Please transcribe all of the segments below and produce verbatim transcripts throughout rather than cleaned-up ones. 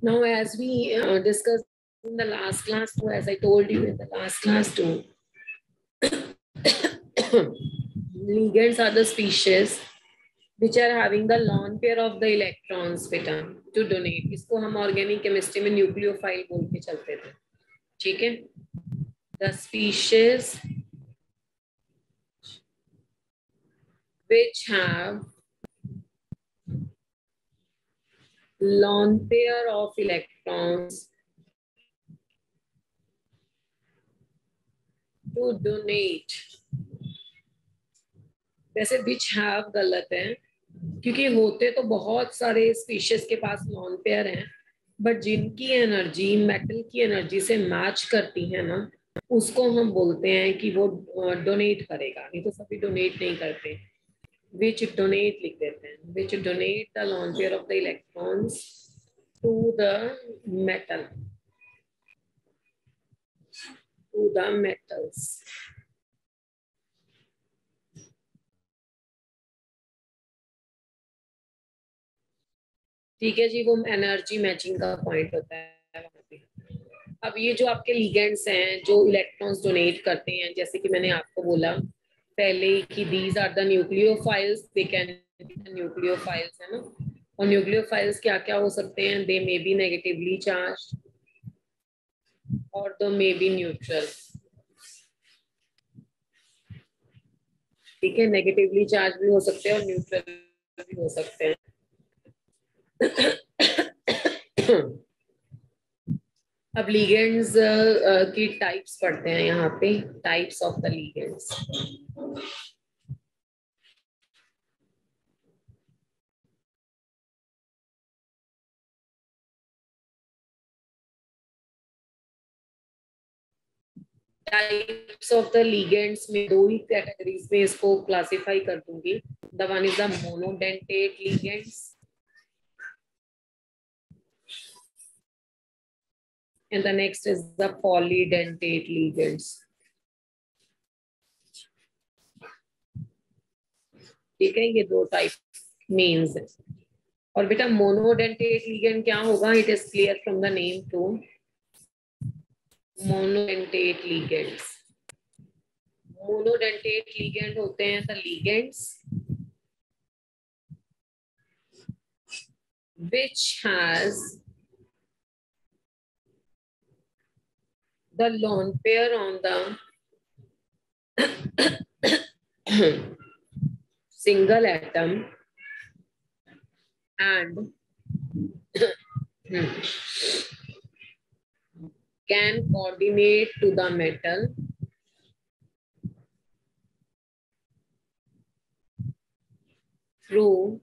Now, as we uh, discussed in the last class too, as I told you in the last class too, ligands are the species which are having the lone pair of the electrons beta to donate. इसको हम organic chemistry में nucleophile बोल के चलते थे, ठीक है? The species which have lone pair of electrons to donate. वैसे which have गलत है, क्योंकि होते तो बहुत सारे स्पीशीज के पास लॉन पेयर हैं, बट जिनकी एनर्जी मेटल की एनर्जी से मैच करती है ना, उसको हम बोलते हैं कि वो डोनेट करेगा, नहीं तो सभी डोनेट नहीं करते. which donate लिख देते हैं, which donate the lone pair of the electrons to the metal, to the metals. ठीक है जी, वो एनर्जी मैचिंग का पॉइंट होता है वहाँ पे. अब ये जो आपके लिगेंड्स हैं जो इलेक्ट्रॉन्स डोनेट करते हैं, जैसे कि मैंने आपको बोला पहले कि these are the nucleophiles, they can be the nucleophiles, है ना. और न्यूक्लियोफाइल्स क्या क्या हो सकते हैं? They may be negatively charge और दे मे बी न्यूट्रल. ठीक है, नेगेटिवली चार्ज भी हो सकते हैं और न्यूट्रल भी हो सकते हैं. अब लिगेंड्स uh, की टाइप्स पढ़ते हैं यहाँ पे, types of the ligands. Types of the ligands में दो ही कैटेगरीज में इसको क्लासिफाई कर दूंगी. The one is the monodentate ligands and the next is the polydentate ligands. ठीक है, ये दो टाइप मीन्स है. और बेटा मोनोडेंटेट लिगेंड क्या होगा? It is clear from the name too. Monodentate ligands, monodentate ligand होते हैं the ligands which has the lone pair on the single atom and can coordinate to the metal through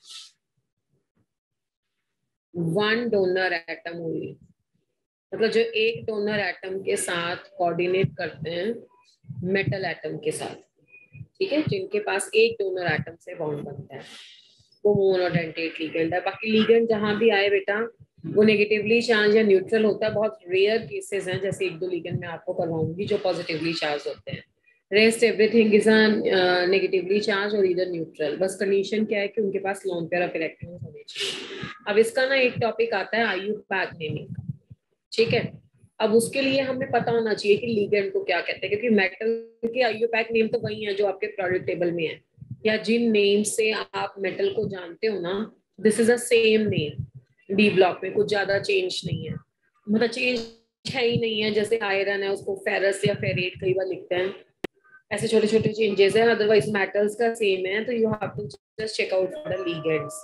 one donor atom only. मतलब जो एक donor atom के साथ coordinate करते हैं metal atom के साथ, ठीक है, जिनके पास एक डोनर एटम से बॉन्ड बनता है, वो मोनोडेंटेट लिगेंड है. बाकी लिगेंड जहां भी आए बेटा वो नेगेटिवली चार्ज या न्यूट्रल होता है. बहुत रेयर केसेस हैं, जैसे एक दो लिगेंड मैं आपको करवाऊंगी जो पॉजिटिवली चार्ज होते हैं. Rest everything is negatively charge और इधर न्यूट्रल. बस कंडीशन क्या है कि उनके पास लोन पेयर ऑफ इलेक्ट्रॉन्स होने चाहिए. अब इसका ना एक टॉपिक आता है आईयूपैक नेमिंग का, ठीक है. अब उसके लिए हमें पता होना चाहिए कि लिगेंड को क्या कहते हैं, क्योंकि मेटल के आईयूपैक नेम तो वही है जो आपके प्रोडक्ट टेबल में है, या जिन नेम से आप मेटल को जानते हो ना, this is a same name. D block में कुछ ज्यादा चेंज नहीं है, मतलब चेंज है ही नहीं है. जैसे आयरन है उसको फेरस या फेरेट कई बार लिखते हैं, ऐसे छोटे छोटे चेंजेस हैं, अदरवाइज मेटल्स का सेम है. तो you have to just check out for the ligands.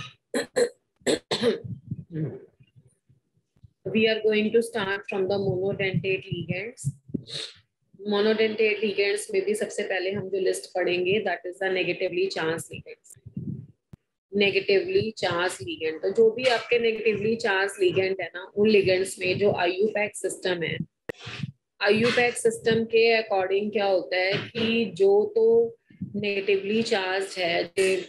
We are going to start from the monodentate ligands. Monodentate ligands में भी सबसे पहले हम जो लिस्ट पढ़ेंगे that is the negatively charged ligands. Negatively charged ligand, तो जो भी आपके negatively charged ligand है ना, उन ligands में जो I U PAC system है, I U PAC system के अकॉर्डिंग क्या होता है कि जो तो negatively charged है,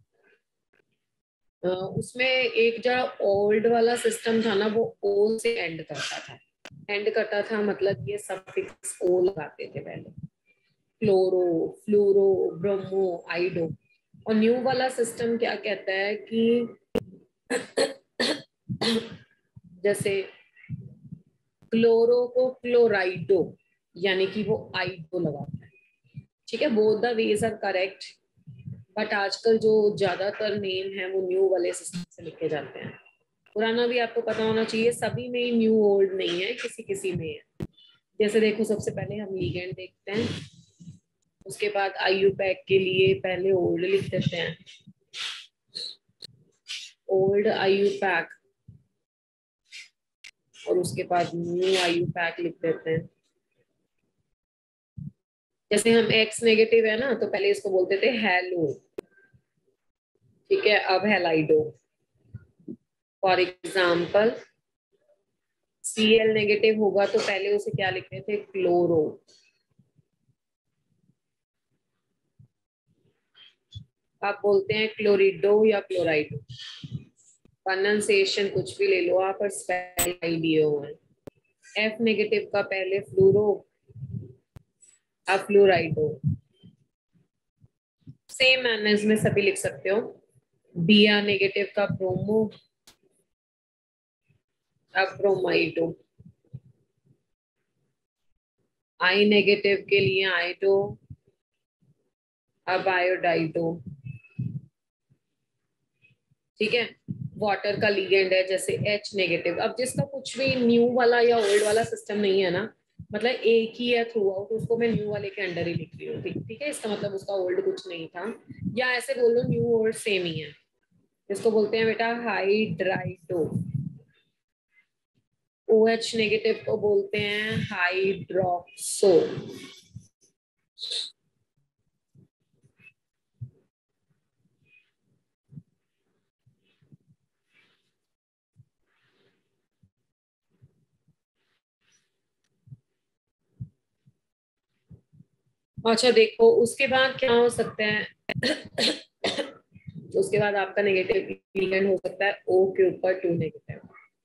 Uh, उसमें एक जो ओल्ड वाला सिस्टम था ना, वो ओ से एंड करता था. एंड करता था मतलब ये सफिक्स ओ लगाते थे पहले, क्लोरो, फ्लूरो, ब्रोमो, आइडो. और न्यू वाला सिस्टम क्या कहता है कि जैसे क्लोरो को क्लोराइडो, यानी कि वो आइडो लगाता है, ठीक है। Both the ways are correct, but आजकल जो ज्यादातर नेम है वो न्यू वाले सिस्टम से लिखे जाते हैं। पुराना भी आपको पता होना चाहिए, सभी में न्यू ओल्ड नहीं है, किसी किसी में है। जैसे देखो, सबसे पहले हम लीगेंड देखते हैं, उसके बाद आईयूपैक के लिए पहले ओल्ड लिख देते हैं, ओल्ड आईयूपैक, और उसके बाद न्यू आईयूपैक लिख देते हैं। जैसे हम एक्स नेगेटिव है ना, तो पहले इसको बोलते थे हेलो, ठीक है, अब halido. For example C L negative होगा तो पहले उसे क्या लिखते थे, क्लोरो। आप बोलते हैं क्लोरिडो या क्लोराइडो, प्रोनाउंसिएशन कुछ भी ले लो आप, और स्पेल आईडीओ है। एफ नेगेटिव का पहले फ्लूरो, अब फ्लोराइडो। सेम मैनर्स में सभी लिख सकते हो। बी आर नेगेटिव का ब्रोमो, अब ब्रोमाइडो। आई नेगेटिव के लिए आइडो, अब आयोडाइडो, ठीक है। वाटर का लीगेंड है जैसे एच नेगेटिव। अब जिसका कुछ भी न्यू वाला या ओल्ड वाला सिस्टम नहीं है ना, मतलब एक ही है थ्रू आउट, उसको मैं न्यू वाले के अंडर ही लिख रही हूँ, ठीक है। इसका मतलब उसका ओल्ड कुछ नहीं था, या ऐसे बोल लो न्यू ओल्ड सेम ही है। इसको बोलते हैं बेटा हाइड्राइडो। ओ एच नेगेटिव को बोलते हैं हाइड्रोक्सो। अच्छा देखो, उसके बाद क्या हो सकता है उसके बाद आपका नेगेटिव लीगेंड हो सकता है ओ के ऊपर two negative,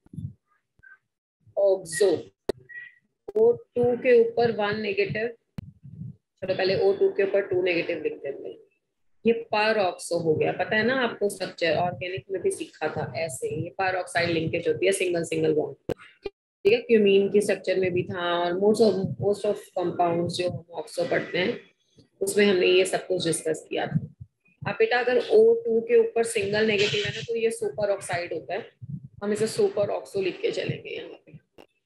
oxo. O two के ऊपर वन नेगेटिव, चलो पहले ओ टू के ऊपर टू नेगेटिव लिख देते हैं, ये पर ऑक्सो हो गया। पता है ना आपको, स्ट्रक्चर ऑर्गेनिक में भी सीखा था ऐसे, ये पर ऑक्साइड लिंकेज होती है, सिंगल सिंगल बॉन्ड, ठीक है। क्यूमीन की स्ट्रक्चर में भी था, और most of most of compounds जो हम ऑक्सो पढ़ते हैं उसमें हमने ये सब कुछ डिस्कस किया था। अब बेटा अगर ओ टू के ऊपर सिंगल नेगेटिव है ना, तो ये सुपर ऑक्साइड होता है, हम इसे सुपर ऑक्सो लिख के चलेंगे यहाँ पे।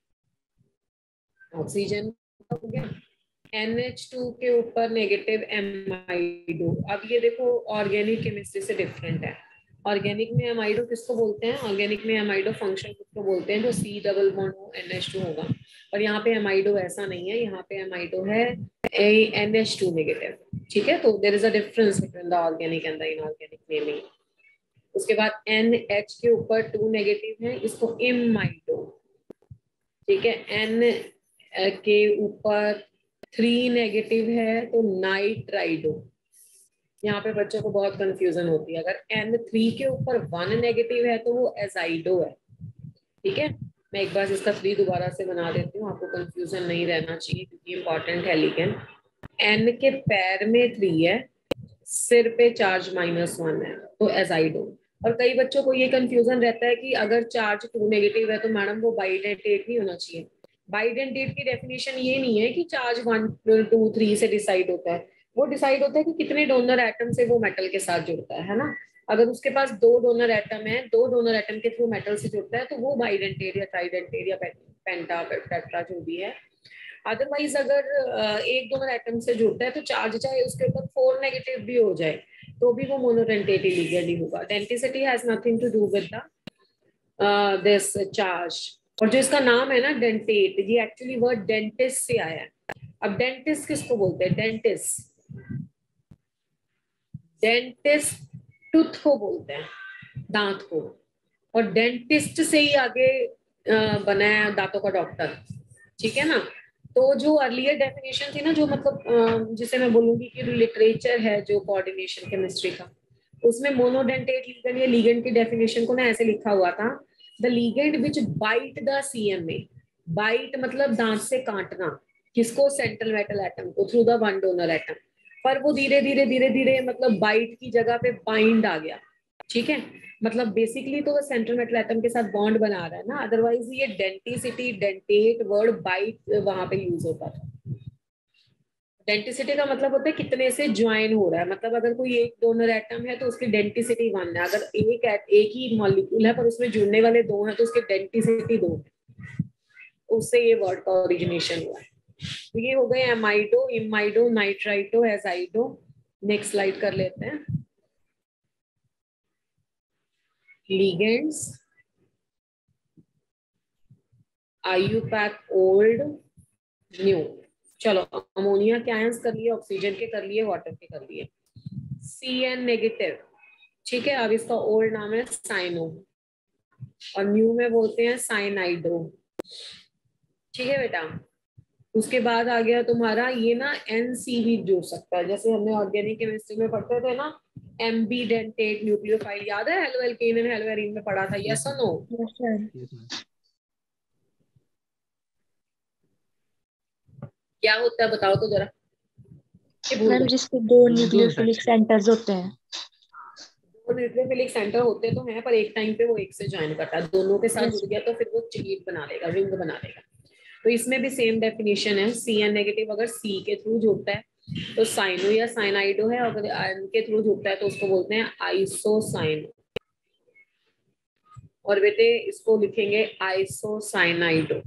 ऑक्सीजन हो गया, एन एच टू के ऊपर नेगेटिव एमाइडो। अब ये देखो ऑर्गेनिक केमिस्ट्री से डिफरेंट है। ऑर्गेनिक में एमाइडो किसको बोलते हैं, ऑर्गेनिक में एमाइडो फंक्शन किसको बोलते हैं, जो C double bond N H two होगा। और यहाँ पे एमाइडो ऐसा नहीं है, यहाँ पे एमाइडो है एन एच टू नेगेटिव, ठीक है। तो there is a difference between the organic and the inorganic naming. उसके बाद एन एच के ऊपर टू नेगेटिव है, इसको इमाइडो, ठीक है। एन के ऊपर थ्री नेगेटिव है तो नाइट्राइडो। यहाँ पे बच्चों को बहुत कंफ्यूजन होती है, अगर एन थ्री के ऊपर वन नेगेटिव है तो वो एजाइडो है, ठीक है। मैं एक बार इसका थ्री दोबारा से बना देती हूँ, आपको कंफ्यूजन नहीं रहना चाहिए क्योंकि इंपॉर्टेंट है। लेकिन एन के पैर में थ्री है, सिर पे चार्ज माइनस वन है, तो एजाइडो। और कई बच्चों को ये कंफ्यूजन रहता है कि अगर चार्ज टू नेगेटिव है तो मैडम वो बाइडेंटेट नहीं होना चाहिए। बाइडेंटेट की डेफिनेशन ये नहीं है कि चार्ज वन टू थ्री से डिसाइड होता है, वो डिसाइड होता है कि कितने डोनर एटम से वो मेटल के साथ जुड़ता है है ना। अगर उसके पास दो डोनर एटम है, दो डोनर एटम के थ्रू मेटल से जुड़ता है, तो वो बाइडेंटेट या ट्राइडेंटेट या पेंटा टेट्रा जो भी है। अदरवाइज अगर एक डोनर एटम से जुड़ता है तो चार्ज चाहे उसके ऊपर फोर नेगेटिव भी हो जाए तो भी वो मोनोडेंटेट लीगली होगा। Denticity has nothing to do with the this charge. और जो इसका नाम है ना डेंटेट, ये एक्चुअली वर्ड डेंटिस्ट से आया है। अब डेंटिस्ट किसको बोलते हैं, डेंटिस्ट डेंटिस्ट टूथ को बोलते हैं, दांत को। और डेंटिस्ट से ही आगे uh, बना है दांतों का डॉक्टर, ठीक है ना। तो जो अर्लियर डेफिनेशन थी ना, जो मतलब जिसे मैं बोलूंगी कि लिटरेचर है जो कोऑर्डिनेशन केमिस्ट्री का, उसमें मोनोडेंटेट लीगेंड या लीगेंड की डेफिनेशन को ना ऐसे लिखा हुआ था, the ligand which bite the CMA. Bite मतलब दांत से काटना, किसको, सेंट्रल मेटल एटम को, through the one donor atom. पर वो धीरे धीरे धीरे धीरे मतलब बाइट की जगह पे बाइंड आ गया, ठीक है, मतलब बेसिकली तो वो सेंट्रल मेटल एटम के साथ बॉन्ड बना रहा है ना, अदरवाइज ये डेंटिसिटी डेंटेट वर्ड बाइट वहां पे यूज होता था। डेंटिसिटी का मतलब होता है कितने से ज्वाइन हो रहा है, मतलब अगर कोई एक डोनर एटम है तो उसकी डेंटिसिटी वन है, अगर एक एक ही मॉलिक्यूल है पर उसमें जुड़ने वाले दो हैं तो उसकी डेंटिसिटी दो है, उससे ये वर्ड का ओरिजिनेशन हुआ है। तो ये हो गए amido, imido, nitrito, azido. Next slide कर लेते हैं। Ligands, IUPAC old new. चलो अमोनिया के आयंस कर लिए, ऑक्सीजन के कर लिए, वाटर के कर लिए। सी एन नेगेटिव, ठीक है, अब इसका ओल्ड नाम है साइनो और न्यू में बोलते हैं साइनाइडो। ठीक है बेटा, उसके बाद आ गया तुम्हारा ये ना एनसी भी जुड़ सकता है, जैसे हमने ऑर्गेनिक केमिस्ट्री में पढ़ते थे ना, एम्बीडेंटेट न्यूक्लियोफाइल, याद है halo alkane and halo arene में पढ़ा था, यस और नो? क्या होता है बताओ तो जरा, भूल मैम गए। जिसके दो न्यूक्लियोफिलिक सेंटर्स होते हैं। दो न्यूक्लियोफिलिक सेंटर होते तो हैं पर एक टाइम पे वो एक से ज्वाइन करता है, दोनों के साथ यस। जुड़ गया तो फिर वो चेन बना लेगा, रिंग बना लेगा। तो इसमें भी सेम डेफिनेशन है, सी एन नेगेटिव अगर सी के थ्रू जुड़ता है तो साइनो या साइनाइडो है, अगर एन के थ्रू जुड़ता है तो उसको बोलते हैं आइसोसाइनो, और बेटे इसको लिखेंगे आइसोसाइनाइडो।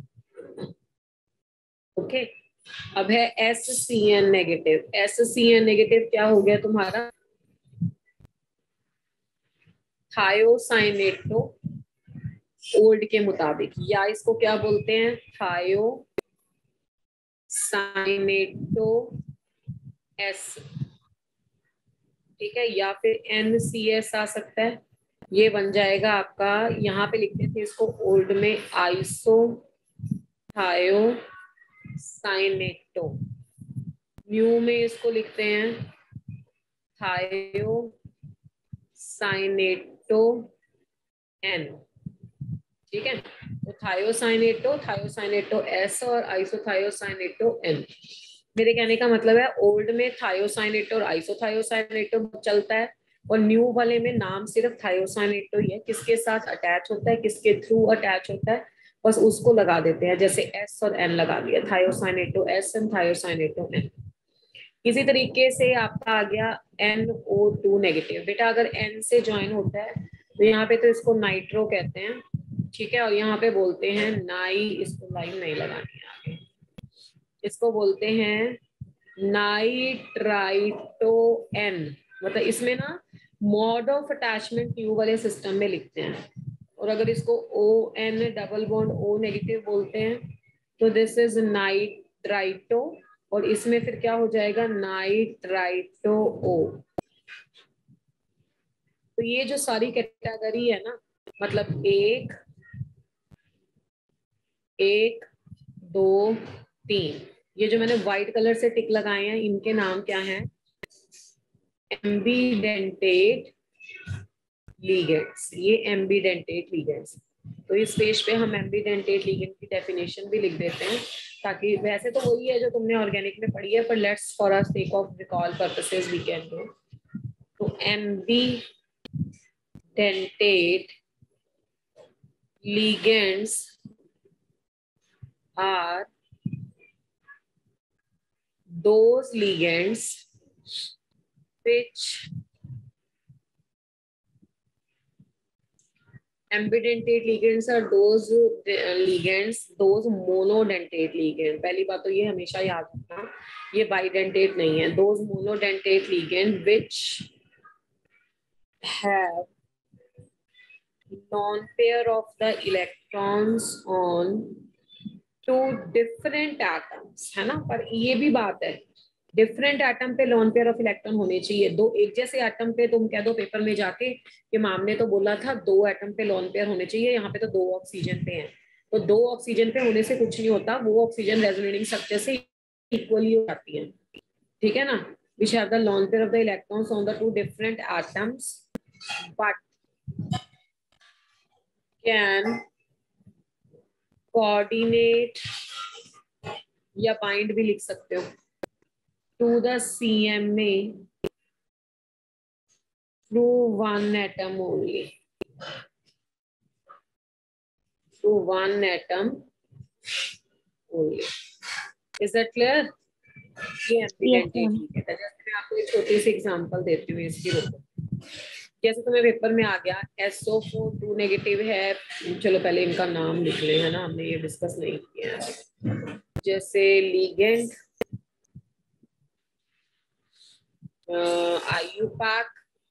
ओके, अब है S C N negative. S C N negative क्या हो गया तुम्हारा? थायोसाइनेटो ओल्ड के मुताबिक, या इसको क्या बोलते हैं? थायो साइनेटो एस, ठीक है, या फिर एन सी एस आ सकता है, ये बन जाएगा आपका, यहाँ पे लिखते थे इसको ओल्ड में आइसो थायो साइनेटो, न्यू में इसको लिखते हैं थायो साइनेटो एन। ठीक है, तो थायोसाइनेटो, थायोसाइनेटो एस और आइसोथायोसाइनेटो एन। मेरे कहने का मतलब है ओल्ड में थायोसाइनेटो और आइसोथायोसाइनेटो चलता है, और न्यू वाले में नाम सिर्फ थायोसाइनेटो ही है, किसके साथ अटैच होता है, किसके थ्रू अटैच होता है, बस उसको लगा देते हैं, जैसे एस और एन लगा दिया, thiocyanato S and thiocyanato N. इसी तरीके से आपका आ गया एन ओ टू नेगेटिव। बेटा अगर एन से ज्वाइन होता है तो यहाँ पे तो इसको नाइट्रो कहते हैं, ठीक है, और यहाँ पे बोलते हैं नाई, इसको लाइन नहीं लगानी है आगे, इसको बोलते हैं नाइट्राइटो एन। मतलब इसमें ना मॉड ऑफ अटैचमेंट न्यू वाले सिस्टम में लिखते हैं, और अगर इसको O N double bond O negative बोलते हैं तो दिस इज नाइट्राइटो, और इसमें फिर क्या हो जाएगा? Nitrito O. तो ये जो सारी कैटेगरी है ना, मतलब एक एक दो तीन, ये जो मैंने व्हाइट कलर से टिक लगाए हैं इनके नाम क्या हैं? एम्बीडेंटेट लिगेंड्स, ये एम्बीडेंटेट लिगेंड्स। तो इस पेज पे हम एम्बीडेंटेट लिगेंड की डेफिनेशन भी लिख देते हैं, ताकि वैसे तो वही है जो तुमने ऑर्गेनिक में पढ़ी है, पर let's for a sake of recall purposes we can do. तो ambidentate ligands are those ligands which ambidentate ligands are those uh, ligands those monodentate ligand। पहली बात तो ये हमेशा याद रखना, ये bidentate नहीं है, those monodentate ligand which have lone pair of the electrons on two different atoms, है ना, पर ये भी बात है डिफरेंट एटम पे लोन पेयर ऑफ इलेक्ट्रॉन होने चाहिए। दो एक जैसे एटम पे तुम कह दो पेपर में जाके कि मैम ने तो बोला था दो एटम पे लोन पेयर होने चाहिए, यहाँ पे तो दो ऑक्सीजन पे हैं, तो दो ऑक्सीजन पे होने से कुछ नहीं होता, वो ऑक्सीजन रेजोनेटिंग स्ट्रक्चर से इक्वली हो जाती है, ठीक है ना। which have the lone pair of the electrons on the two different atoms but can coordinate या bind भी लिख सकते हो to the C M A through one atom only, through one atom only. Is that clear? ये एम्बिडेंटेट है। जैसे मैं आपको एक छोटी सी एग्जांपल देती हूँ इसकी, रुको। जैसे तुम्हें पेपर में आ गया S O four two negative है, चलो पहले इनका नाम लिख ले, है ना, हमने ये डिस्कस नहीं किया है। जैसे लिगेंड आयुपाक,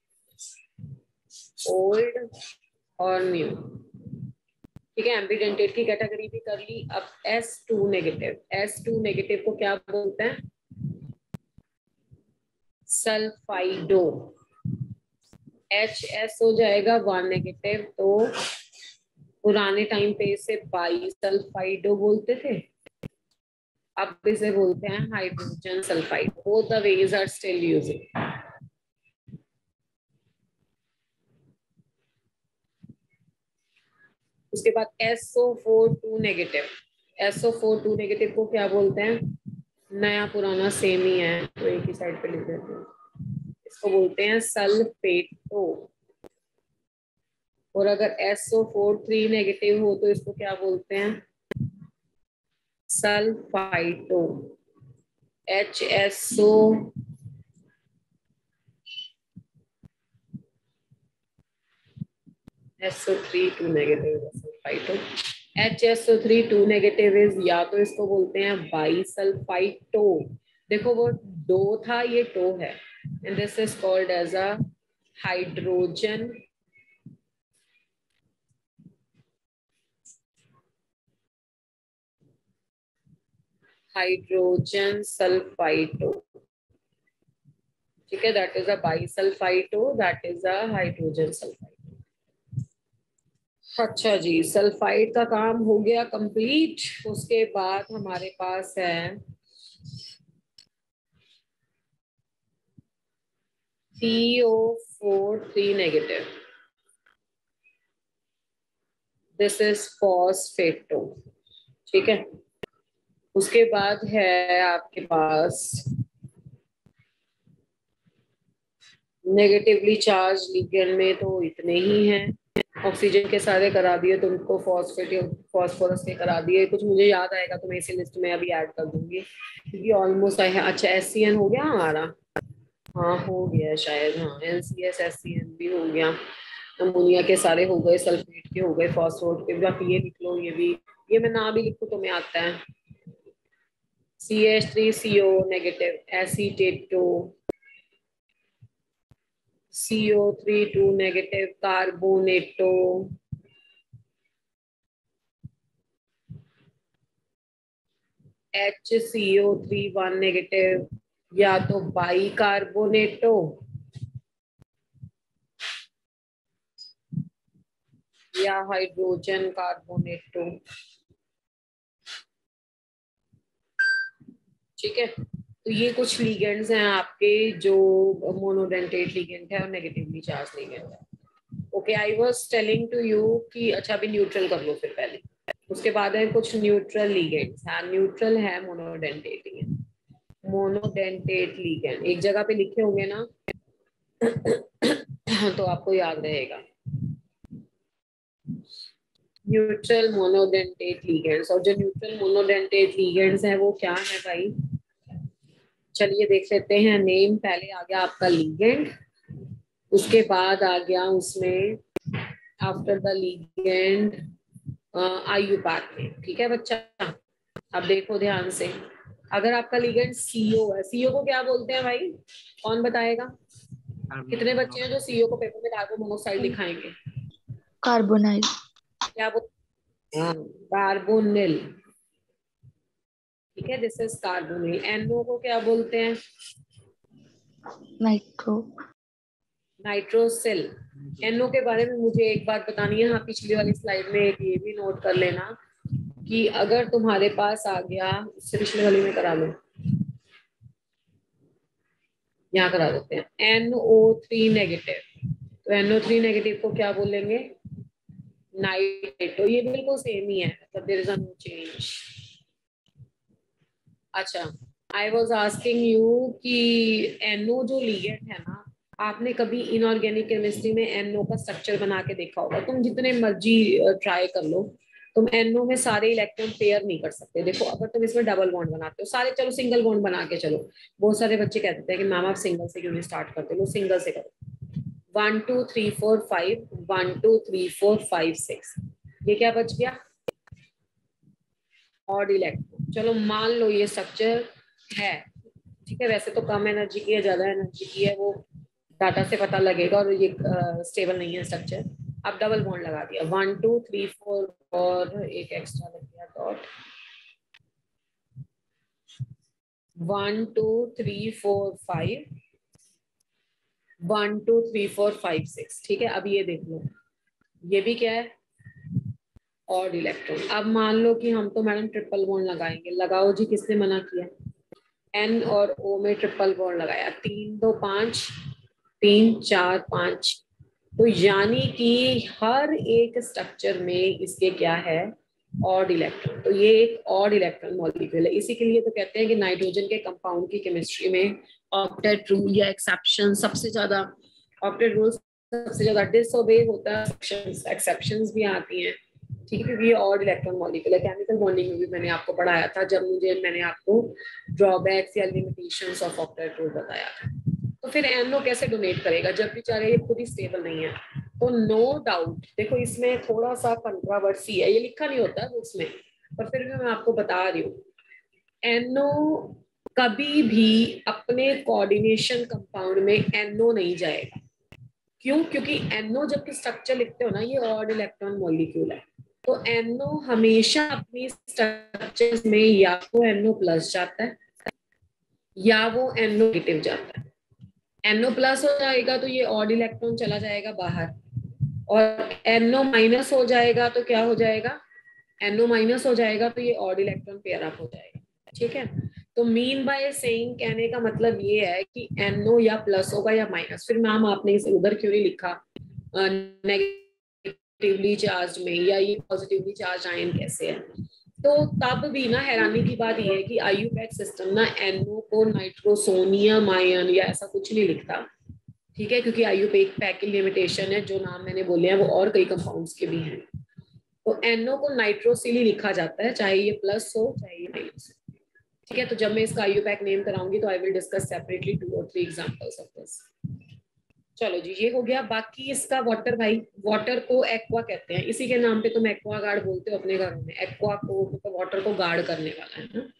ओल्ड और न्यू, ठीक है, एम्बिडेंटेट की कैटेगरी भी कर ली। अब S two negative, S two negative को क्या बोलते हैं? सल्फाइडो। एच एस हो जाएगा वन नेगेटिव, तो पुराने टाइम पे इसे बाई सल्फाइडो बोलते थे, अब इसे बोलते हैं hydrogen sulphide. Both the ways are still using. उसके बाद S O four two negative, S O four two negative को क्या बोलते हैं? नया पुराना सेम ही है, तो एक ही साइड पे लिख देते हैं, इसको बोलते हैं सल्फेटो। और अगर S O four three negative हो तो इसको क्या बोलते हैं? Sulphito. H S O S O three two negative sulphito. H S O three two negative is, या तो इसको बोलते हैं बाई सल्फाइटो, देखो वो डो था, ये टो है, and this is called as a hydrogen hydrogen sulphito, ठीक है, that is a bisulphito, that is a hydrogen sulphide. अच्छा जी, सल्फाइड का काम हो गया कंप्लीट। उसके बाद हमारे पास है C O four three negative, this is phosphato, ठीक है। उसके बाद है आपके पास नेगेटिवली चार्ज लिगेंड में तो इतने ही हैं, ऑक्सीजन के सारे करा दिए तुमको, फॉस्फेट फॉस्फोरस के करा दिए, कुछ मुझे याद आएगा तो मैं इसी लिस्ट में अभी ऐड कर दूंगी क्योंकि ऑलमोस्ट आए हैं। अच्छा एस सी एन हो गया हमारा, हाँ हो गया शायद, हाँ N C S S C N भी हो गया, अमोनिया के सारे हो गए, सल्फेट के हो गए, फॉस्फोरेट के भी। आप ये लिख लो, ये भी, ये मैं ना भी लिखूं तो मैं आता है। C H three C O negative acetato, C O three two negative carbonato, H C O three one negative, या तो बाई कार्बोनेटो या हाइड्रोजन कार्बोनेटो, ठीक है। तो ये कुछ लिगेंड्स हैं आपके जो मोनोडेंटेट लिगेंड है और नेगेटिवली चार्ज लिगेंड है। Okay, I was telling to you कि अच्छा अभी न्यूट्रल कर लो फिर पहले, उसके बाद है कुछ न्यूट्रल लिगेंड्स। हाँ न्यूट्रल है मोनोडेंटेट लिगेंड, मोनोडेंटेट लिगेंड एक जगह पे लिखे होंगे ना तो आपको याद रहेगा। न्यूट्रल मोनोडेंटेट लिगेंड्स, और जो न्यूट्रल मोनोडेंटेट लिगेंड्स हैं वो क्या है भाई? चलिए देख लेते हैं। नेम पहले आ गया आपका लिगेंड, उसके बाद आ गया उसमें आफ्टर द लिगेंड आयुपाक में, ठीक है बच्चा। अब देखो ध्यान से, अगर आपका लिगेंड सीओ है, सीओ को क्या बोलते हैं भाई, कौन बताएगा? कितने बच्चे हैं जो सीओ को पेपर में कार्बन मोनोक्साइड लिखाएंगे? कार्बोनाइल। क्या बोलते हैं? कार्बोनिल, ठीक है, दिस इज कार्बोनिल। एनओ को क्या बोलते हैं? Nitro nitrosyl. एनओ के बारे में मुझे एक बात बतानी है, हाँ पिछली वाली स्लाइड में एक ये भी नोट कर लेना कि अगर तुम्हारे पास आ गया, इससे पिछले वाली में करा लो, यहाँ करा देते हैं, एन ओ थ्री नेगेटिव, तो एन ओ थ्री नेगेटिव को क्या बोलेंगे? नाइट्रेटो। ये बिल्कुल सेम ही है, मतलब देयर इज नो चेंज। अच्छा, आई वाज आस्किंग यू कि एनओ जो लिगेंड है ना, आपने कभी इनऑर्गेनिक केमिस्ट्री में एनओ का स्ट्रक्चर बना के देखा होगा, तुम जितने मर्जी ट्राई कर लो, तुम एनओ में सारे इलेक्ट्रॉन पेयर नहीं कर सकते। देखो अगर तुम इसमें डबल बॉन्ड बनाते हो सारे, चलो सिंगल बॉन्ड बना के चलो, बहुत सारे बच्चे कहते हैं कि मैम आप सिंगल से क्यों नहीं स्टार्ट करते, लो सिंगल से करो। One two three four five, one two three four five six, ये क्या बच गया, ऑड इलेक्ट्रॉन। चलो मान लो ये स्ट्रक्चर है, ठीक है, वैसे तो कम एनर्जी की है, ज्यादा एनर्जी की है, वो डाटा से पता लगेगा, और ये स्टेबल नहीं है स्ट्रक्चर। अब डबल बॉन्ड लगा दिया, वन टू थ्री फोर और एक एक्स्ट्रा लग गया dot, one two three four five, one two three four five six, ठीक है। अब ये देख लो, ये भी क्या है, ऑड इलेक्ट्रॉन। अब मान लो कि हम तो मैडम ट्रिपल बॉन्ड लगाएंगे, लगाओ जी, किसने मना किया, एन और ओ में ट्रिपल बॉन्ड लगाया, तीन दो पांच, तीन चार पांच, तो यानी कि हर एक स्ट्रक्चर में इसके क्या है, ऑड इलेक्ट्रॉन। तो ये एक ऑड इलेक्ट्रॉन मॉलिक्यूल है। इसी के लिए तो कहते हैं कि नाइट्रोजन के कंपाउंड की केमिस्ट्री में ऑक्टेट रूल या एक्सेप्शन सबसे ज्यादा, ऑक्टेट रूल सबसे ज्यादा डिसओबे होता है, एक्सेप्शंस भी आती हैं, ठीक है, क्योंकि ये ऑड इलेक्ट्रॉन मॉलिक्यूल है। केमिकल बॉन्डिंग में भी मैंने आपको पढ़ाया था, जब मुझे मैंने आपको ड्रॉबैक्स या लिमिटेशंस ऑफ ऑक्टेट रूल बताया था। तो फिर एनओ कैसे डोनेट करेगा जब बेचारे ये खुद ही स्टेबल नहीं है। तो नो डाउट, देखो इसमें थोड़ा सा कंट्रोवर्सी है, ये लिखा नहीं होता बुक्स में, पर फिर भी मैं आपको बता रही हूँ, एनओ कभी भी अपने कोऑर्डिनेशन कंपाउंड में एनओ नहीं जाएगा। क्यों? क्योंकि एनओ जब स्ट्रक्चर लिखते हो ना, ये ऑड इलेक्ट्रॉन मॉलिक्यूल है, तो एनओ हमेशा अपनी स्ट्रक्चर्स में या तो एनओ प्लस जाता है या वो एनओ नेगेटिव जाता है। एनओ प्लस हो जाएगा तो ये ऑड इलेक्ट्रॉन चला जाएगा बाहर, और एनओ माइनस हो जाएगा तो क्या हो जाएगा, एनओ माइनस हो जाएगा तो ये ऑड इलेक्ट्रॉन पेयर अप हो जाएगा, ठीक है। तो मीन बाय सेइंग, कहने का मतलब ये है कि एनओ या प्लस होगा या माइनस। फिर मैम आपने इसे उधर क्यों नहीं लिखा नेगेटिवली चार्ज में, या ये पॉजिटिवली चार्ज आयन कैसे है। तो तब भी ना हैरानी की बात यह है कि आईयूपैक सिस्टम ना एनओ को नाइट्रोसोनियम आयन या ऐसा कुछ नहीं लिखता, ठीक है, क्योंकि आईयूपैक पैक की लिमिटेशन है, जो नाम मैंने बोले हैं वो और कई कंपाउंड्स के भी हैं। तो एनओ को नाइट्रोसिली लिखा जाता है, चाहे ये प्लस हो चाहे ये माइनस हो, ठीक है। तो जब मैं इसका आईयूपैक नेम कराऊंगी तो I will discuss separately two और थ्री एग्जांपल्स ऑफ दिस। चलो जी, ये हो गया। बाकी इसका वाटर, भाई वाटर को एक्वा कहते हैं, इसी के नाम पे तुम एक्वा गार्ड बोलते हो अपने घरों में। एक्वा को मतलब वाटर को गार्ड करने वाला है ना।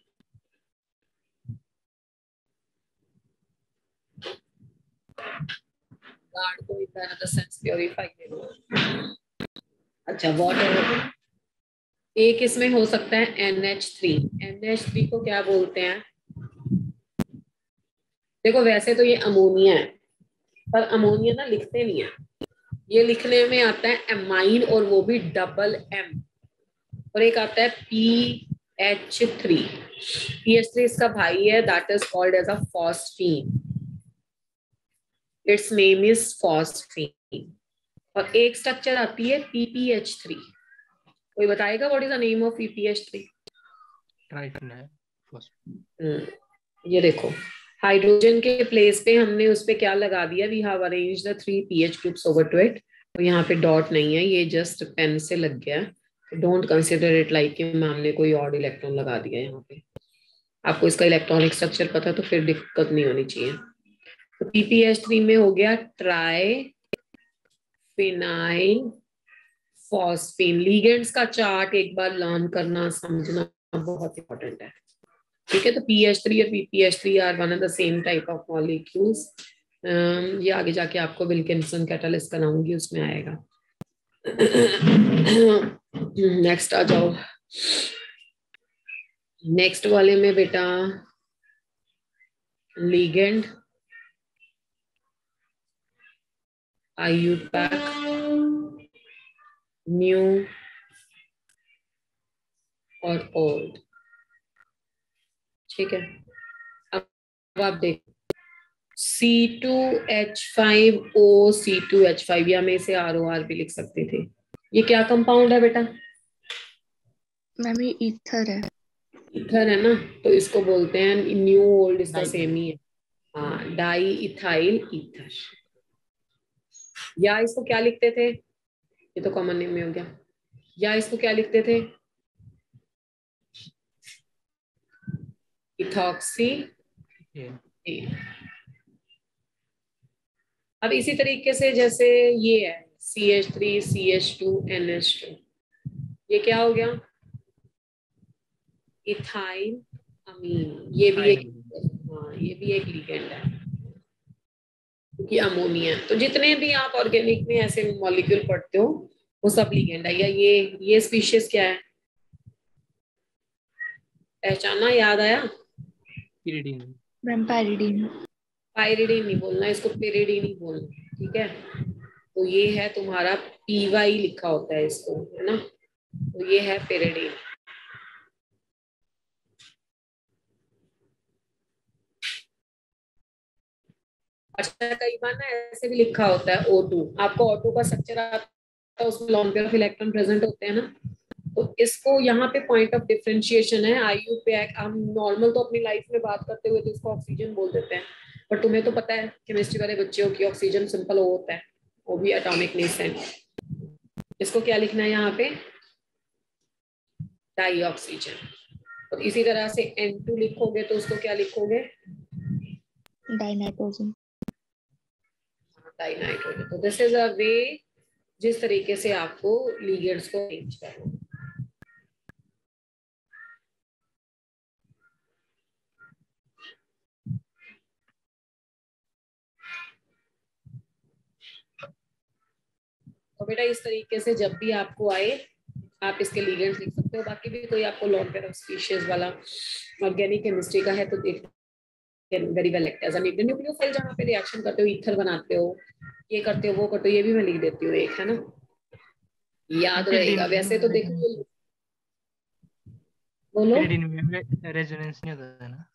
गार्ड को इन द सेंस प्योरीफाई। अच्छा, वाटर एक इसमें हो सकता है N H three. N H three को क्या बोलते हैं, देखो वैसे तो ये अमोनिया है, पर अमोनिया ना लिखते नहीं है, ये लिखने में आता है एमाइन, और वो भी डबल एम, और एक आता है P H three. P H three इसका भाई है, that is called as a phosphine, it's name is phosphine. और एक स्ट्रक्चर आती है पी पी एच थ्री, कोई बताएगा what is the name of P P H three? ये देखो, हाइड्रोजन के प्लेस पे हमने उस पे क्या लगा दिया, we have arranged the three P H groups over to it. तो यहाँ पे डॉट नहीं है, ये जस्ट पेन से लग गया, डोंट कंसिडर इट लाइक कि मैम ने कोई और इलेक्ट्रॉन लगा दिया यहाँ पे। आपको इसका इलेक्ट्रॉनिक स्ट्रक्चर पता है तो फिर दिक्कत नहीं होनी चाहिए। तो पीपीएच थ्री में हो गया ट्राई फिनाइल फॉस्फीन। लीगेंड्स का चार्ट एक बार लर्न करना समझना बहुत इंपॉर्टेंट है, ठीक है। तो पी एच थ्री और P P H three are one of the same type of molecules. ये आगे जाके आपको विल्किंसन कैटलिस्ट कराऊंगी, उसमें आएगा। नेक्स्ट आ जाओ, नेक्स्ट वाले में बेटा लीगेंड, आईयूपैक, न्यू और ओल्ड, ठीक है। अब आप देखो C two H five O C two H five, या में से आर ओ आर भी लिख सकते थे। ये क्या कंपाउंड है बेटा? मैम ये ईथर है। ईथर है ना, तो इसको बोलते हैं न्यू ओल्ड, इसका सेम ही है, हाँ, डाई इथाइल ईथर। या इसको क्या लिखते थे, ये तो कॉमन नेम में हो गया, या इसको क्या लिखते थे, इथॉक्सी। अब इसी तरीके से जैसे ये है C H three C H two N H two, ये क्या हो गया, इथाइल अमीन, ये भी एक, हाँ ये भी एक लिगेंड है क्योंकि अमोनिया। तो जितने भी आप ऑर्गेनिक में ऐसे मॉलिक्यूल पढ़ते हो वो सब लिगेंड है। या ये ये स्पीशीज क्या है, पहचाना, याद आया? पायरिडीन। Ma'am pyridine. पायरिडीन नहीं बोलना, इसको पेरिडीन ही बोलना, ठीक है। तो ये है तुम्हारा पीवाई लिखा होता है इसको, है ना, तो ये है पेरिडीन। अच्छा कई बार ना ऐसे भी लिखा होता है ओ टू, आपको ओ टू का स्ट्रक्चर आता है, उसमें long pair of electron present होते हैं ना, तो इसको यहाँ पे पॉइंट ऑफ डिफरेंशिएशन है आई यू पैक। हम नॉर्मल तो अपनी लाइफ में बात करते हुए तो इसको ऑक्सीजन बोल देते हैं, पर तुम्हें तो पता है केमिस्ट्री वाले बच्चों की ऑक्सीजन सिंपल वो होता है, वो भी एटॉमिक नेसेंट। इसको क्या लिखना है यहाँ पे, डाई ऑक्सीजन। और इसी तरह से एन टू लिखोगे तो उसको क्या लिखोगे, डाइनाइट्रोजन। डाइनाइट्रोजन। तो दिस इज अ वे जिस तरीके से आपको लिगेंड्स को अरेंज करना है। तो बेटा इस तरीके से जब भी आपको आए आप इसके लिगेंड्स लिख सकते हो। बाकी भी कोई आपको लॉन्ग पेयर ऑफ स्पीशीज वाला ऑर्गेनिक केमिस्ट्री का है तो देख very well act as an nucleophile, जहाँ पे रिएक्शन करते हो, ईथर बनाते हो, ये करते हो वो करते हो, ये भी मैं लिख देती हूँ एक, है ना, याद रहेगा। वैसे तो देखो, बोलो रेजोनेंस नहीं होता है ना,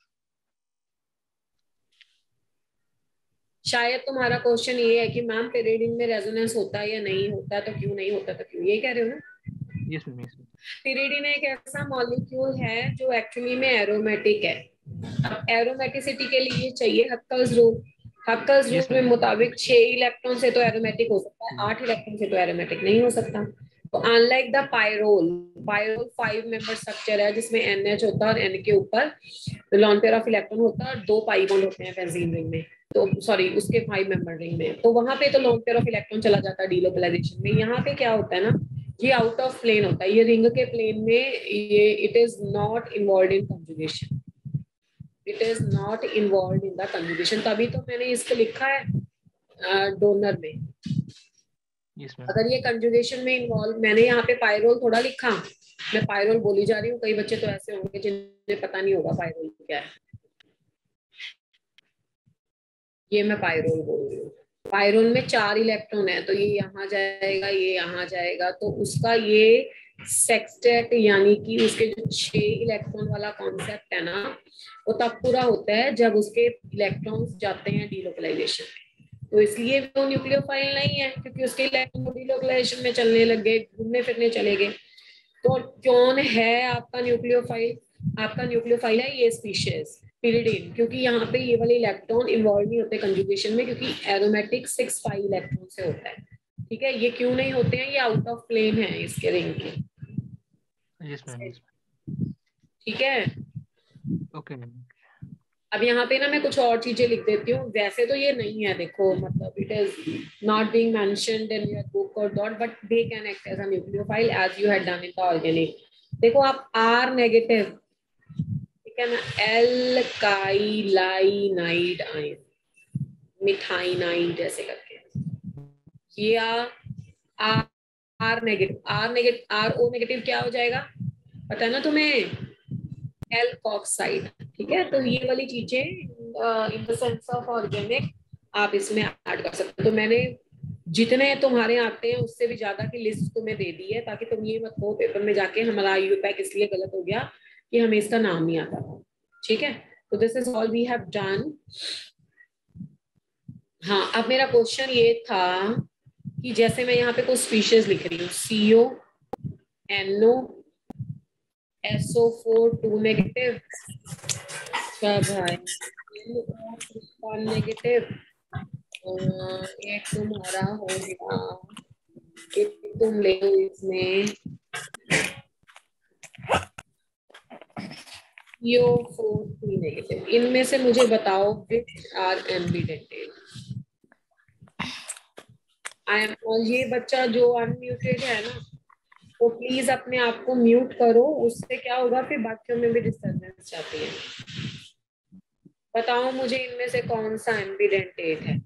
शायद तुम्हारा क्वेश्चन ये है कि मैम पेरिडीन में रेजोनेंस होता है या नहीं होता, तो क्यों नहीं होता, तो क्यों, ये कह रहे हो ना? Yes ma'am yes. पेरिडीन एक ऐसा मॉलिक्यूल है जो एक्चुअली में एरोमेटिक है। अब एरोमेटिसिटी के लिए चाहिए हक्कल्स रूल। हक्कल्स रूल के मुताबिक छह इलेक्ट्रॉन से तो एरोमेटिक हो सकता है, आठ इलेक्ट्रॉन से तो एरोमेटिक नहीं हो सकता। तो unlike the pyrrole, pyrrole five member structure है जिसमें एन एच होता है और एन के ऊपर लॉन पेयर ऑफ इलेक्ट्रॉन होता है और दो पाई बॉन्ड होते हैं बेंजीन रिंग में, तो सॉरी उसके फाइव मेंबर रिंग में, तो वहां पे तो लोन पेयर ऑफ इलेक्ट्रॉन चला जाता है डीलोकलाइजेशन में। यहाँ पे क्या होता है ना, ये आउट ऑफ प्लेन होता है, ये रिंग के प्लेन में, ये it is not involve in conjugation, it is not involve in the conjugation. तभी तो मैंने इसको लिखा है डोनर में। yes, अगर ये कंजुगेशन में इन्वॉल्व, मैंने यहाँ पे पायरोल थोड़ा लिखा, मैं पायरोल बोली जा रही हूँ, कई बच्चे तो ऐसे होंगे जिन्हें पता नहीं होगा पायरोल क्या है, ये मैं पायरोल बोल रही हूँ। पायरोल में चार इलेक्ट्रॉन है, तो ये यहाँ जाएगा, ये यहाँ जाएगा, तो उसका ये सेक्सटेट यानी कि उसके जो छह इलेक्ट्रॉन वाला कॉन्सेप्ट है ना, वो तब पूरा होता है जब उसके इलेक्ट्रॉन्स जाते हैं डीलोकलाइजेशन में। तो इसलिए वो न्यूक्लियोफाइल नहीं है क्योंकि उसके इलेक्ट्रॉन डीलोकलाइजेशन में चलने लग गए, घूमने फिरने चले गए। तो कौन है आपका न्यूक्लियोफाइल, आपका न्यूक्लियोफाइल है ये स्पीशीज पिरिडीन, क्योंकि यहाँ पे ये वाले इलेक्ट्रॉन इन्वॉल्व नहीं होते कंजुगेशन में, क्योंकि एरोमेटिक सिक्स पाई इलेक्ट्रॉन से होता है। ठीक है, ये क्यों नहीं होते हैं, ये आउट ऑफ प्लेन है इसके रिंग के। Yes ma'am. ठीक है, ओके मैम। अब यहाँ पे ना मैं कुछ और चीजें लिख देती हूँ, वैसे तो ये नहीं है, देखो मतलब it is not being mentioned in your book और dot, but they can act as a nucleophile as you had done in the organic. देखो आप आर नेगेटिव, ठीक है ना, एल काइलाइनाइड आयन, मिथाइनाइड जैसे करके, ये R R negative, R negative, R O negative क्या हो जाएगा पता है ना तुम्हें, एल्कोक्साइड। ठीक है, तो ये वाली चीजें in the sense of organic आप इसमें ऐड कर सकते हो। तो मैंने जितने तुम्हारे आते हैं उससे भी ज्यादा की लिस्ट तुम्हें दे दी है, ताकि तुम ये मत हो पेपर में जाके हमारा आई यू पैक इसलिए गलत हो गया कि हमें इसका नाम नहीं आता था। ठीक है, तो this is all we have done. हाँ, अब मेरा क्वेश्चन ये था कि जैसे मैं यहाँ पे कुछ स्पीशीज लिख रही हूँ, CO, NO, S O four two negative, negative, एक तुम्हारा हो गया, एक तुम ले लो इसमें यो फोर थ्री नेगेटिव। इनमें से मुझे बताओ which are ambidentate. I am, और ये बच्चा जो अनम्यूटेड है ना, तो प्लीज अपने आप को म्यूट करो, उससे क्या होगा फिर बाकियों में भी डिस्टर्बेंस जाती है। बताओ मुझे इनमें से कौन सा एम्बिडेंटेड है।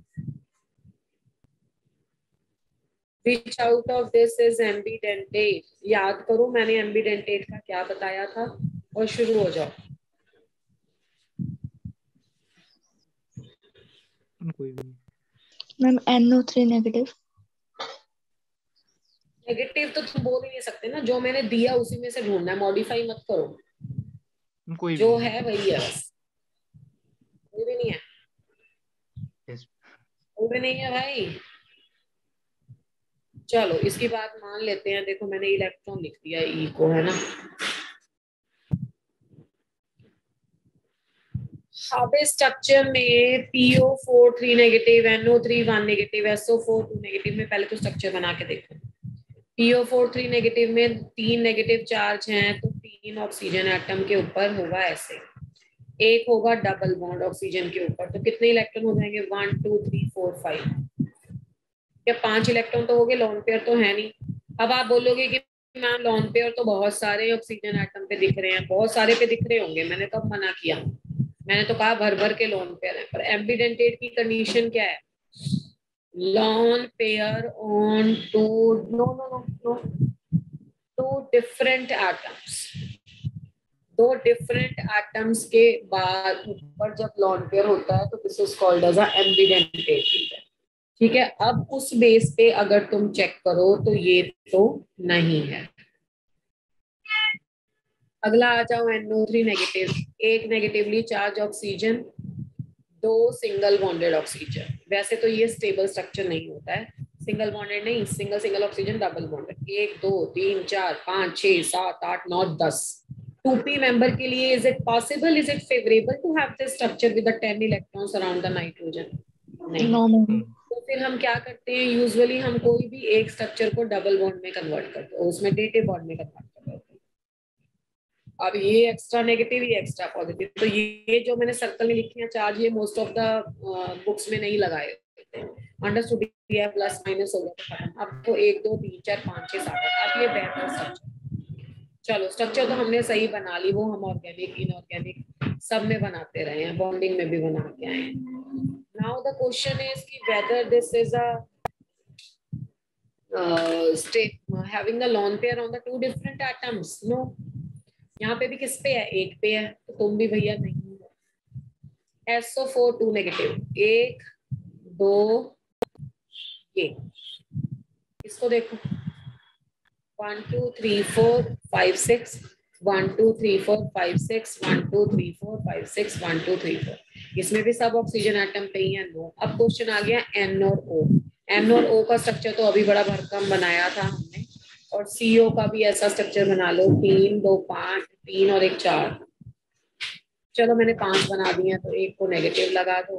Which out of this is ambidentate? याद करो मैंने ambidentate का क्या बताया था और शुरू हो जाओ। कोई भी ma'am N O three negative. Negative तो तुम बोल ही नहीं सकते ना, जो मैंने दिया उसी में से ढूंढना है, मॉडिफाई मत करो, कोई जो भी है वही है बस। कोई भी नहीं है, yes. कोई भी नहीं है भाई। चलो इसकी बात मान लेते हैं। देखो मैंने इलेक्ट्रॉन लिख दिया ई को, है ना। अब इस स्ट्रक्चर में P O four three negative, N O three one negative, S O four two negative में पहले तो स्ट्रक्चर बना के देखो। P O four three negative में तीन नेगेटिव चार्ज हैं, तो तीन ऑक्सीजन एटम के ऊपर होगा ऐसे, एक होगा डबल बॉन्ड ऑक्सीजन के ऊपर, तो कितने इलेक्ट्रॉन हो जाएंगे, one two three four five, या पांच इलेक्ट्रॉन तो हो गए, लॉन पेयर तो है नहीं। अब आप बोलोगे कि मैम लॉन पेयर तो बहुत सारे ऑक्सीजन एटम पे दिख रहे हैं, बहुत सारे पे दिख रहे होंगे, मैंने तो मना किया, मैंने तो कहा भर भर के लॉन पेयर है। पर एम्बिडेंटेट की कंडीशन क्या है, lone pair on two, no no no no two different atoms, दो डिफरेंट एटम्स के बाद ऊपर जब लॉन पेयर होता है तो this is called as a ambidentate. ठीक है, अब उस बेस पे अगर तुम चेक करो तो ये तो नहीं है। अगला आ जाओ एन ओ थ्री नेगेटिव, एक नेगेटिवली चार्ज ऑक्सीजन, दो सिंगल बॉन्डेड ऑक्सीजन। वैसे तो ये स्टेबल स्ट्रक्चर नहीं होता है, सिंगल बॉन्डेड नहीं, single single oxygen, double bonded, एक दो तीन चार पांच छह सात आठ नौ दस। टू पी मेंबर के लिए is it possible, is it favourable to have this structure with the ten electrons around the nitrogen? नहीं। No ma'am. तो फिर हम क्या करते हैं, यूजुअली हम कोई भी एक स्ट्रक्चर को डबल बॉन्ड में कन्वर्ट करते हैं, उसमें डेटिव बॉन्ड में कन्वर्ट करते हैं। अब ये एक्स्ट्रा नेगेटिव, ये एक्स्ट्रा पॉजिटिव, तो ये जो मैंने सर्कल में लिखी है चार्ज, ये मोस्ट ऑफ द बुक्स में नहीं लगाए अंडरस्टूड, प्लस माइनस हो गया तो खत्म। अब तो एक दो तीन चार पाँच छह सात आठ, अब ये बेहतर स्ट्रक्चर। चलो स्ट्रक्चर तो हमने सही बना ली, वो हम ऑर्गेनिक इनऑर्गेनिक सब में बनाते रहे हैं, बॉन्डिंग में भी बना के आए हैं। नाउ द क्वेश्चन इज कि whether this is a state having the lone pair on the two different atoms, no। यहाँ पे भी किस पे है, एक पे है, तो तुम भी भैया नहीं हो। S O four two negative, एक दो, ये इसको देखो, one two three four five six, one two three four five six, one two three four five six, one two three four, इसमें भी सब ऑक्सीजन एटम पे ही है, नो। अब क्वेश्चन आ गया एन और ओ। एन और ओ का स्ट्रक्चर तो अभी बड़ा भरकम बनाया था हमने, और सीओ का भी ऐसा स्ट्रक्चर बना लो, तीन दो पांच, तीन और एक चार। चलो मैंने पांच बना दिए, तो एक को नेगेटिव लगा दो,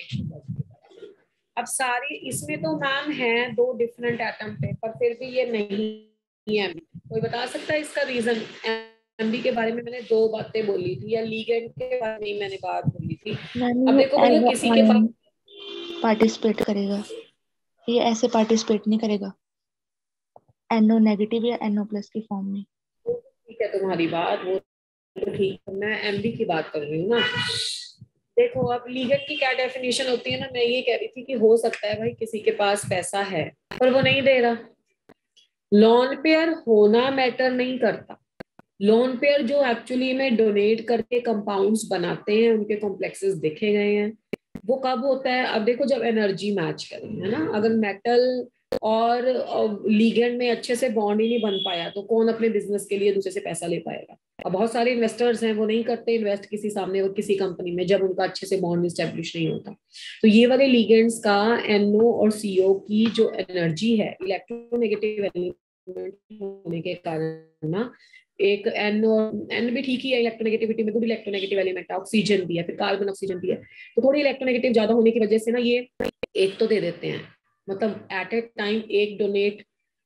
अब सारी इसमें तो मैम है दो डिफरेंट एटम पे, पर फिर भी ये नहीं है। कोई बता सकता है इसका रीजन? एमबी के बारे में मैंने दो बातें बोली थी, या लीगेंड के बारे में मैंने बात बोली थी। अब देखो भैया किसी के पास पार्टिसिपेट करेगा, ये ऐसे पार्टिसिपेट नहीं करेगा एनओ नेगेटिव या एनओ प्लस की फॉर्म में। ठीक है तुम्हारी बात, वो तो ठीक है, मैं एमबी की बात कर रही हूँ ना। देखो अब लीगल की क्या डेफिनेशन होती है ना, मैं ये कह रही थी कि हो सकता है भाई किसी के पास पैसा है पर वो नहीं दे रहा। लॉन पेयर होना मैटर नहीं करता, लॉन पेयर जो एक्चुअली में डोनेट करके कंपाउंड्स बनाते हैं, उनके कॉम्प्लेक्सेस देखे गए हैं, वो कब होता है? अब देखो जब एनर्जी मैच करें, है ना। अगर मेटल और लीगेंड में अच्छे से बॉन्ड ही नहीं बन पाया तो कौन अपने बिजनेस के लिए दूसरे से पैसा ले पाएगा? अब बहुत सारे इन्वेस्टर्स हैं, वो नहीं करते इन्वेस्ट किसी सामने और किसी कंपनी में जब उनका अच्छे से बॉन्ड स्टेब्लिश नहीं होता। तो ये वाले लीगेंड्स का एनओ और सीओ की जो एनर्जी है, इलेक्ट्रोनेगेटिव एलिमेंट होने के कारण ना, एक एन और एन भी ठीक ही है, इलेक्ट्रोनेगेटिविटी में गुड इलेक्ट्रोनेगेटिव एलिमेंट है, ऑक्सीजन भी है, फिर कार्बन ऑक्सीजन भी है, तो थोड़ी इलेक्ट्रोनेगेटिव ज्यादा होने की वजह से ना ये एक तो दे देते हैं, मतलब एट ए टाइम एक डोनेट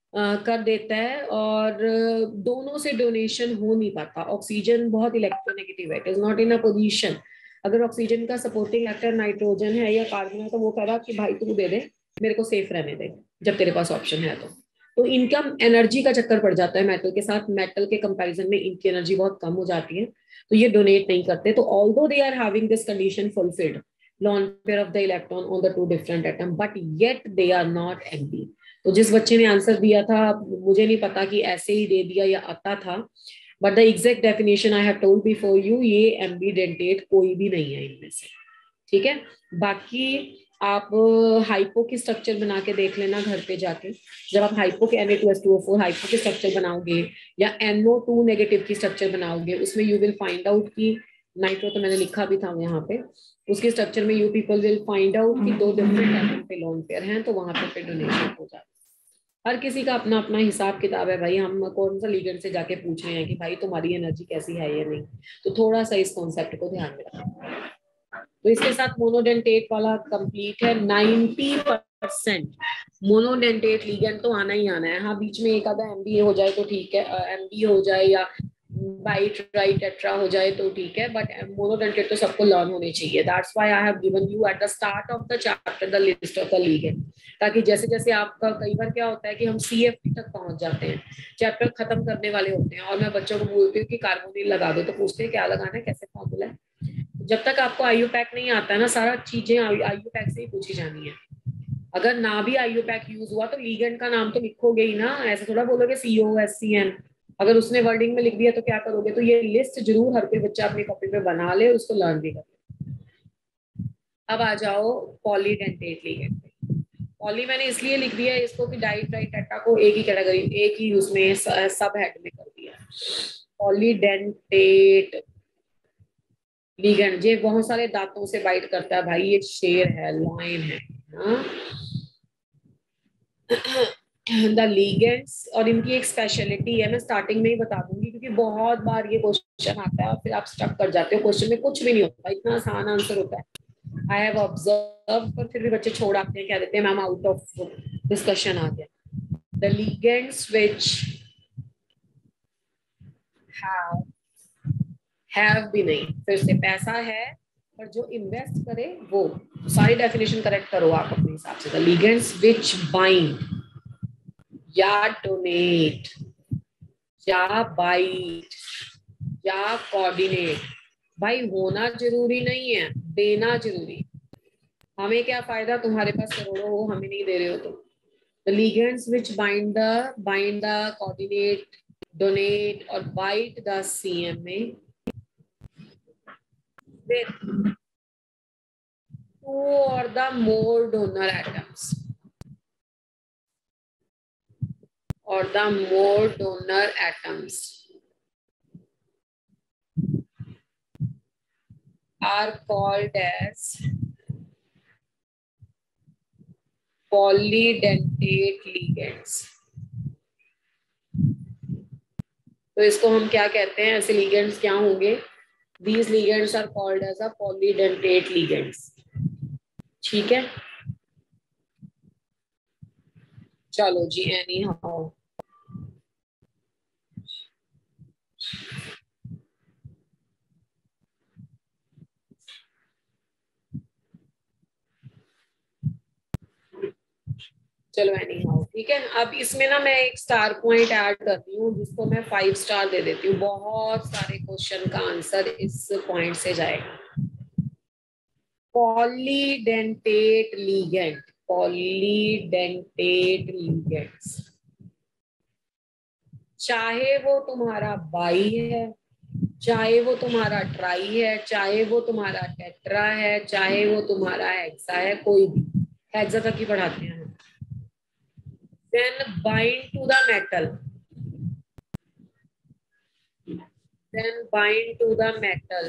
कर देता है, और दोनों से डोनेशन हो नहीं पाता। ऑक्सीजन बहुत इलेक्ट्रोनेगेटिव है, it is not in a position, अगर ऑक्सीजन का सपोर्टिंग एक्टर नाइट्रोजन है या कार्बन है तो वो कह रहा कि भाई तू दे दे, मेरे को सेफ रहने दे जब तेरे पास ऑप्शन है तो तो इनका एनर्जी का चक्कर पड़ जाता है मेटल के साथ, मेटल के कंपैरिजन में इनकी एनर्जी बहुत कम हो जाती है, तो ये डोनेट नहीं करते। तो although they are having this condition fulfilled, lone pair of the electron on the two different atom, but yet they are not empty। तो जिस बच्चे ने आंसर दिया था, मुझे नहीं पता कि ऐसे ही दे दिया या आता था, but the exact definition I have told before you, ये एम्बीडेंटेट कोई भी नहीं है इनमें से, ठीक है। बाकी आप हाइपो की स्ट्रक्चर बना के देख लेना घर पे जाके, जब आप हाइपो के N A two S two O four hypo की स्ट्रक्चर बनाओगे या एन ओ टू नेगेटिव की स्ट्रक्चर बनाओगे, उसमें यू विल फाइंड आउट की नाइट्रो, तो मैंने लिखा भी था यहाँ पे, उसके स्ट्रक्चर में you people will find out कि दो डिफरेंट एटम पे लोन पेयर हैं, तो वहां पे फिर डोनेशन हो जाता है। हर किसी का अपना अपना हिसाब किताब है भाई, हम कौन सा लिगेंड से जाके पूछ रहे हैं कि भाई तुम्हारी एनर्जी कैसी है या नहीं, तो थोड़ा सा इस कॉन्सेप्ट को ध्यान में रखें। तो इसके साथ मोनोडेंटेट वाला कंप्लीट है, नाइंटी परसेंट मोनोडेंटेट लिगेंड तो आना ही आना है। हाँ बीच में एक आधा एमबीए हो जाए तो ठीक है, एमबी हो जाए या बाई ट्राई टेट्रा हो जाए तो ठीक है, बट मोनोडेंटेट तो सबको लर्न होने चाहिए। That's why I have given you at the start of the chapter the list of the ligand, ताकि जैसे जैसे आपका, कई बार क्या होता है कि हम सीएफटी तक पहुंच जाते हैं, चैप्टर खत्म करने वाले होते हैं, और मैं बच्चों को बोलती हूँ कि कार्बोनिल लगा दो, तो पूछते हैं क्या लगाना है, कैसे फॉर्मूला है। जब तक आपको आईयू पैक नहीं आता है ना, सारा चीजें आईयू पैक से ही पूछी जानी है। अगर ना भी आईयू पैक यूज हुआ तो लीगेंड का नाम तो लिखोगे ही ना, ऐसे थोड़ा बोलोगे सीओ एस सी एन, अगर उसने वर्डिंग में लिख दिया तो क्या करोगे। तो ये लिस्ट जरूर हर कोई बच्चा अपनी कॉपी पे बना ले, उसको लर्न भी कर। अब आ जाओ पॉलीडेंटेट लिगेंड पे। पॉली मैंने इसलिए लिख दिया है इसको कि डाई ट्राई टेट्रा को एक ही कैटेगरी, एक ही उसमें सब हेड में कर दिया। पॉलीडेंटेट लिगेंड ये बहुत सारे दांतों से बाइट करता है भाई, ये शेर है, लायन है, हाँ? द लिगेंड्स, और इनकी एक स्पेशलिटी है, मैं स्टार्टिंग में ही बता दूंगी क्योंकि बहुत बार ये क्वेश्चन आता है और फिर आप स्टक कर जाते हो, क्वेश्चन में कुछ भी नहीं होता, इतना आसान आंसर होता है। आई हैव ऑब्जर्व, पर फिर भी बच्चे छोड़ आते हैं, क्या देते हैं मैम आउट ऑफ डिस्कशन आ गया। The ligands which have have भी नहीं, फिर से पैसा है पर जो इन्वेस्ट करे वो, सारी डेफिनेशन करेक्ट करो आप अपने हिसाब से। द लिगेंड्स व्हिच बाइंड या डोनेट या बाइट या कोऑर्डिनेट, भाई होना जरूरी नहीं है, देना जरूरी। हमें क्या फायदा तुम्हारे पास करोड़ों हो, हमें नहीं दे रहे हो तो। The ligands which bind the bind the coordinate donate और bite the CMA with two or the more donor atoms or the more donor atoms are called as polydentate ligands। तो इसको हम क्या कहते हैं, ऐसे ligands क्या होंगे, these ligands are called as a polydentate ligands, ठीक है। चलो जी, एनी हाउ चलो एनी हाउ ठीक है। अब इसमें ना मैं एक स्टार पॉइंट ऐड करती हूँ जिसको मैं फाइव स्टार दे देती हूँ, बहुत सारे क्वेश्चन का आंसर इस पॉइंट से जाएगा। पॉलीडेंटेट लिगेंड, पॉलीडेंटेट लिगेंड्स, चाहे वो तुम्हारा बाई है, चाहे वो तुम्हारा ट्राई है, चाहे वो तुम्हारा टेट्रा है, चाहे वो तुम्हारा हेक्सा है, कोई भी, हेक्सा तक ही पढ़ाते हैं। Then bind to the metal, then bind to the metal,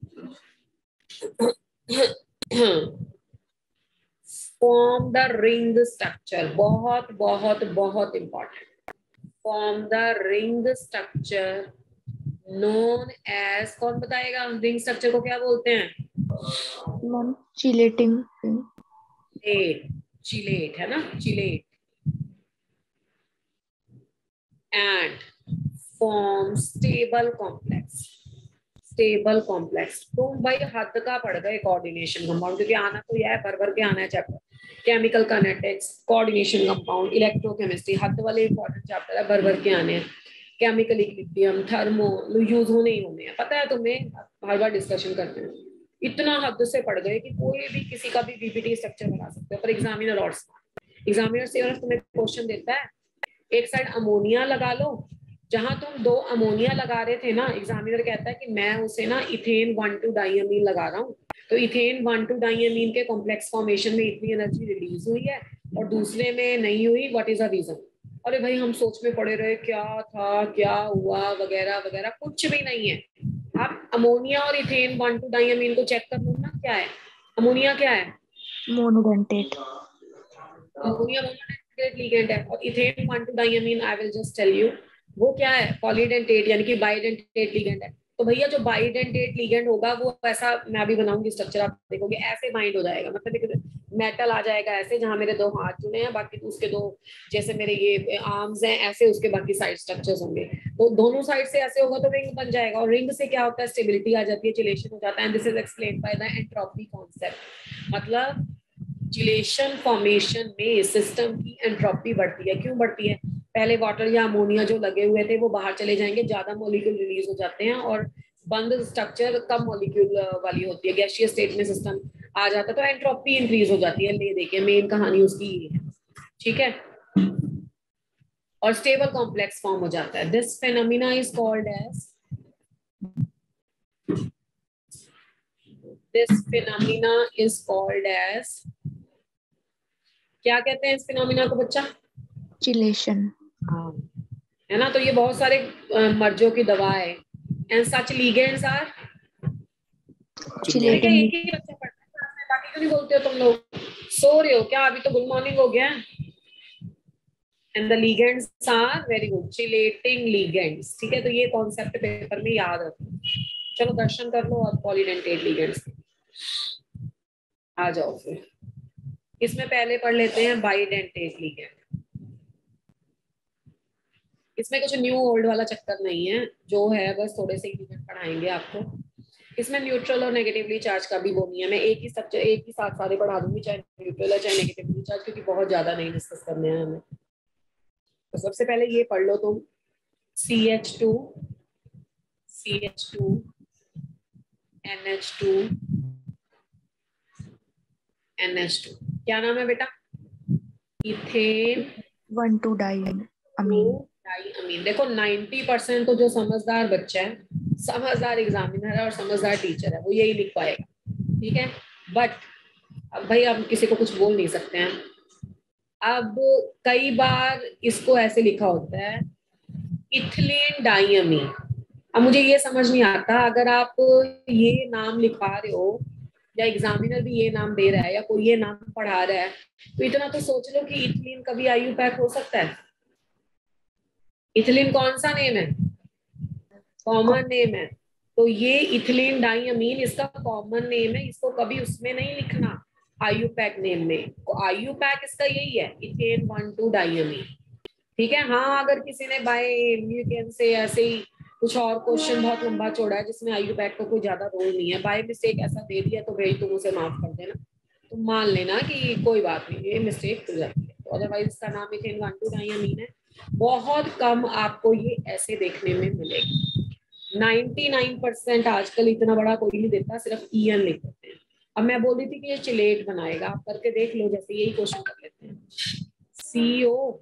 form the ring structure, बहुत बहुत बहुत important, form the ring structure known as, कौन बताएगा रिंग स्ट्रक्चर को क्या बोलते हैं? मैम चिलेटिंग चिलेट, चिलेट है ना, chelate. And form stable complex, stable complex. तो भाई हद का पड़ गए कोऑर्डिनेशन कंपाउंड, क्योंकि आना तो यह है, भर भर के आना है chapter. Chemical kinetics, coordination compound, electrochemistry, हद वाले इंपॉर्टेंट चैप्टर है, भर भर के आने हैं। केमिकल इक्विलिब्रियम, थर्मो, यूज होने ही होने हैं, पता है तुम्हें, हर बार डिस्कशन करते हैं। इतना हद से पड़ गए कि कोई भी किसी का भी बीपीटी स्ट्रक्चर बना सकते हो, पर एग्जामिनर और एग्जामिनर सिर्फ तुम्हें क्वेश्चन देता है, एक साइड अमोनिया लगा लो, जहां तुम दो अमोनिया लगा रहे थे ना, एग्जामिनर कहता है कि मैं उसे ना इथेन वन टू डाइअमीन लगा रहा हूँ, तो इथेन वन टू डाइअमीन के कॉम्प्लेक्स फॉर्मेशन में इतनी एनर्जी रिलीज हुई है और दूसरे में नहीं हुई, व्हाट इज द रीजन? अरे भाई हम सोच में पड़े रहे, क्या था, क्या हुआ, वगैरह वगैरह, कुछ भी नहीं है। आप अमोनिया और इथेन वन टू डाइअमीन को चेक कर लो ना, क्या है अमोनिया, क्या है मोनोडेंटेट, अमोनिया मोनोडेंटेट लिगेंड है, और ethane one two diamine I will just tell you वो क्या है, पॉलीडेंटेट यानी कि बाइडेंटेट लिगेंड है। तो भैया जो बाइडेंटेट लिगेंड होगा वो ऐसा, मैं अभी बनाऊंगी स्ट्रक्चर, आप देखोगे ऐसे बाइंड हो जाएगा, मतलब मेटल आ जाएगा ऐसे, जहां मेरे दो हाथ जुड़े हैं, बाकी तो उसके दो, जैसे मेरे ये आर्म्स हैं ऐसे, उसके बाकी साइड स्ट्रक्चर्स होंगे, तो दोनों साइड से ऐसे होगा तो रिंग बन जाएगा, और रिंग से क्या होता है, स्टेबिलिटी आ जाती है, चिलेशन हो जाता है, and this is explained by the entropy concept. मतलब चिलेशन फॉर्मेशन में सिस्टम की एंट्रोपी बढ़ती है। क्यों बढ़ती है? पहले वाटर या अमोनिया जो लगे हुए थे वो बाहर चले जाएंगे, ज्यादा मॉलिक्यूल रिलीज हो जाते हैं, और बंद स्ट्रक्चर कम मॉलिक्यूल वाली होती है, गैसियस स्टेट में सिस्टम आ जाता है, तो एंट्रोपी इंक्रीज हो जाती है। ले देखिए मेन कहानी उसकी ये है, ठीक है, और स्टेबल कॉम्प्लेक्स फॉर्म हो जाता है। This phenomena is called as this phenomena is called as क्या कहते हैं इस फिनोमिना को बच्चा? चिलेशन, हाँ, है ना, तो ये बहुत सारे मर्जों की दवा है। And such ligands are chelating. एक ही बच्चा पढ़ता है, बाकी क्यों नहीं बोलते हो तुम लोग? सो रहे हो क्या? अभी तो गुड मॉर्निंग हो गया। And the ligands are very good, chelating ligands, ठीक है, तो ये कॉन्सेप्ट पेपर में याद रखो। चलो दर्शन कर लो और पॉलीडेंटेट लिगेंड्स आ जाओ फिर। इसमें पहले पढ़ लेते हैं बाइडेंटेट लिगेंड। इसमें कुछ न्यू ओल्ड वाला चक्कर नहीं है, जो है बस थोड़े से लिगेंड पढ़ाएंगे आपको। इसमें न्यूट्रल और नेगेटिवली चार्ज का भी वो नहीं है, मैं एक ही सब्जेक्ट एक ही साथ सारे पढ़ा दूंगी, चाहे न्यूट्रल है चाहे नेगेटिवली चार्ज, क्योंकि बहुत ज्यादा नहीं डिस्कस करने हैं हमें। तो सबसे पहले ये पढ़ लो तुम, C H two C H two N H two N H two, क्या नाम है बेटा? Ethane one two diamine amine. Diamine. देखो नाइंटी परसेंट तो जो समझदार बच्चा है, समझदार एग्जामिनर है और समझदार टीचर है, वो यही लिख पाएगा, ठीक है। बट अब भाई हम किसी को कुछ बोल नहीं सकते हैं। अब कई बार इसको ऐसे लिखा होता है इथिलीन डाइअमीन। अब मुझे ये समझ नहीं आता, अगर आप ये नाम लिखा रहे हो या एग्जामिनर भी ये नाम दे रहा है या कोई ये नाम पढ़ा रहा है, तो इतना तो सोच लो कि इथिलीन कभी आयु पैक हो सकता है? इथिलीन कौन सा नेम है? कॉमन नेम है। तो ये इथिलीन डाइअमीन इसका कॉमन नेम है, इसको कभी उसमें नहीं लिखना आयु पैक नेम में। तो आयु पैक इसका यही है, इथेन वन टू डाइअमीन, ठीक है। हाँ अगर किसी ने बाय से ऐसे ही कुछ और क्वेश्चन बहुत लंबा चौड़ा है जिसमें आयु पैक का कोई ज्यादा रोल नहीं है, बाय मिस्टेक ऐसा दे दिया तो भाई तुम उसे माफ कर देना, तुम मान लेना कि कोई बात नहीं, ये मिस्टेक हो जाती है। तो अदरवाइज इसका नाम इथेन वन टू डाइअमीन है। बहुत कम आपको ये ऐसे देखने में मिलेगा। नाइंटी नाइन परसेंट आजकल इतना बड़ा कोई नहीं देता, सिर्फ ईएन लिख देते हैं। अब मैं बोल रही थी कि ये चिलेट बनाएगा, आप करके देख लो, जैसे यही क्वेश्चन कर लेते हैं। C O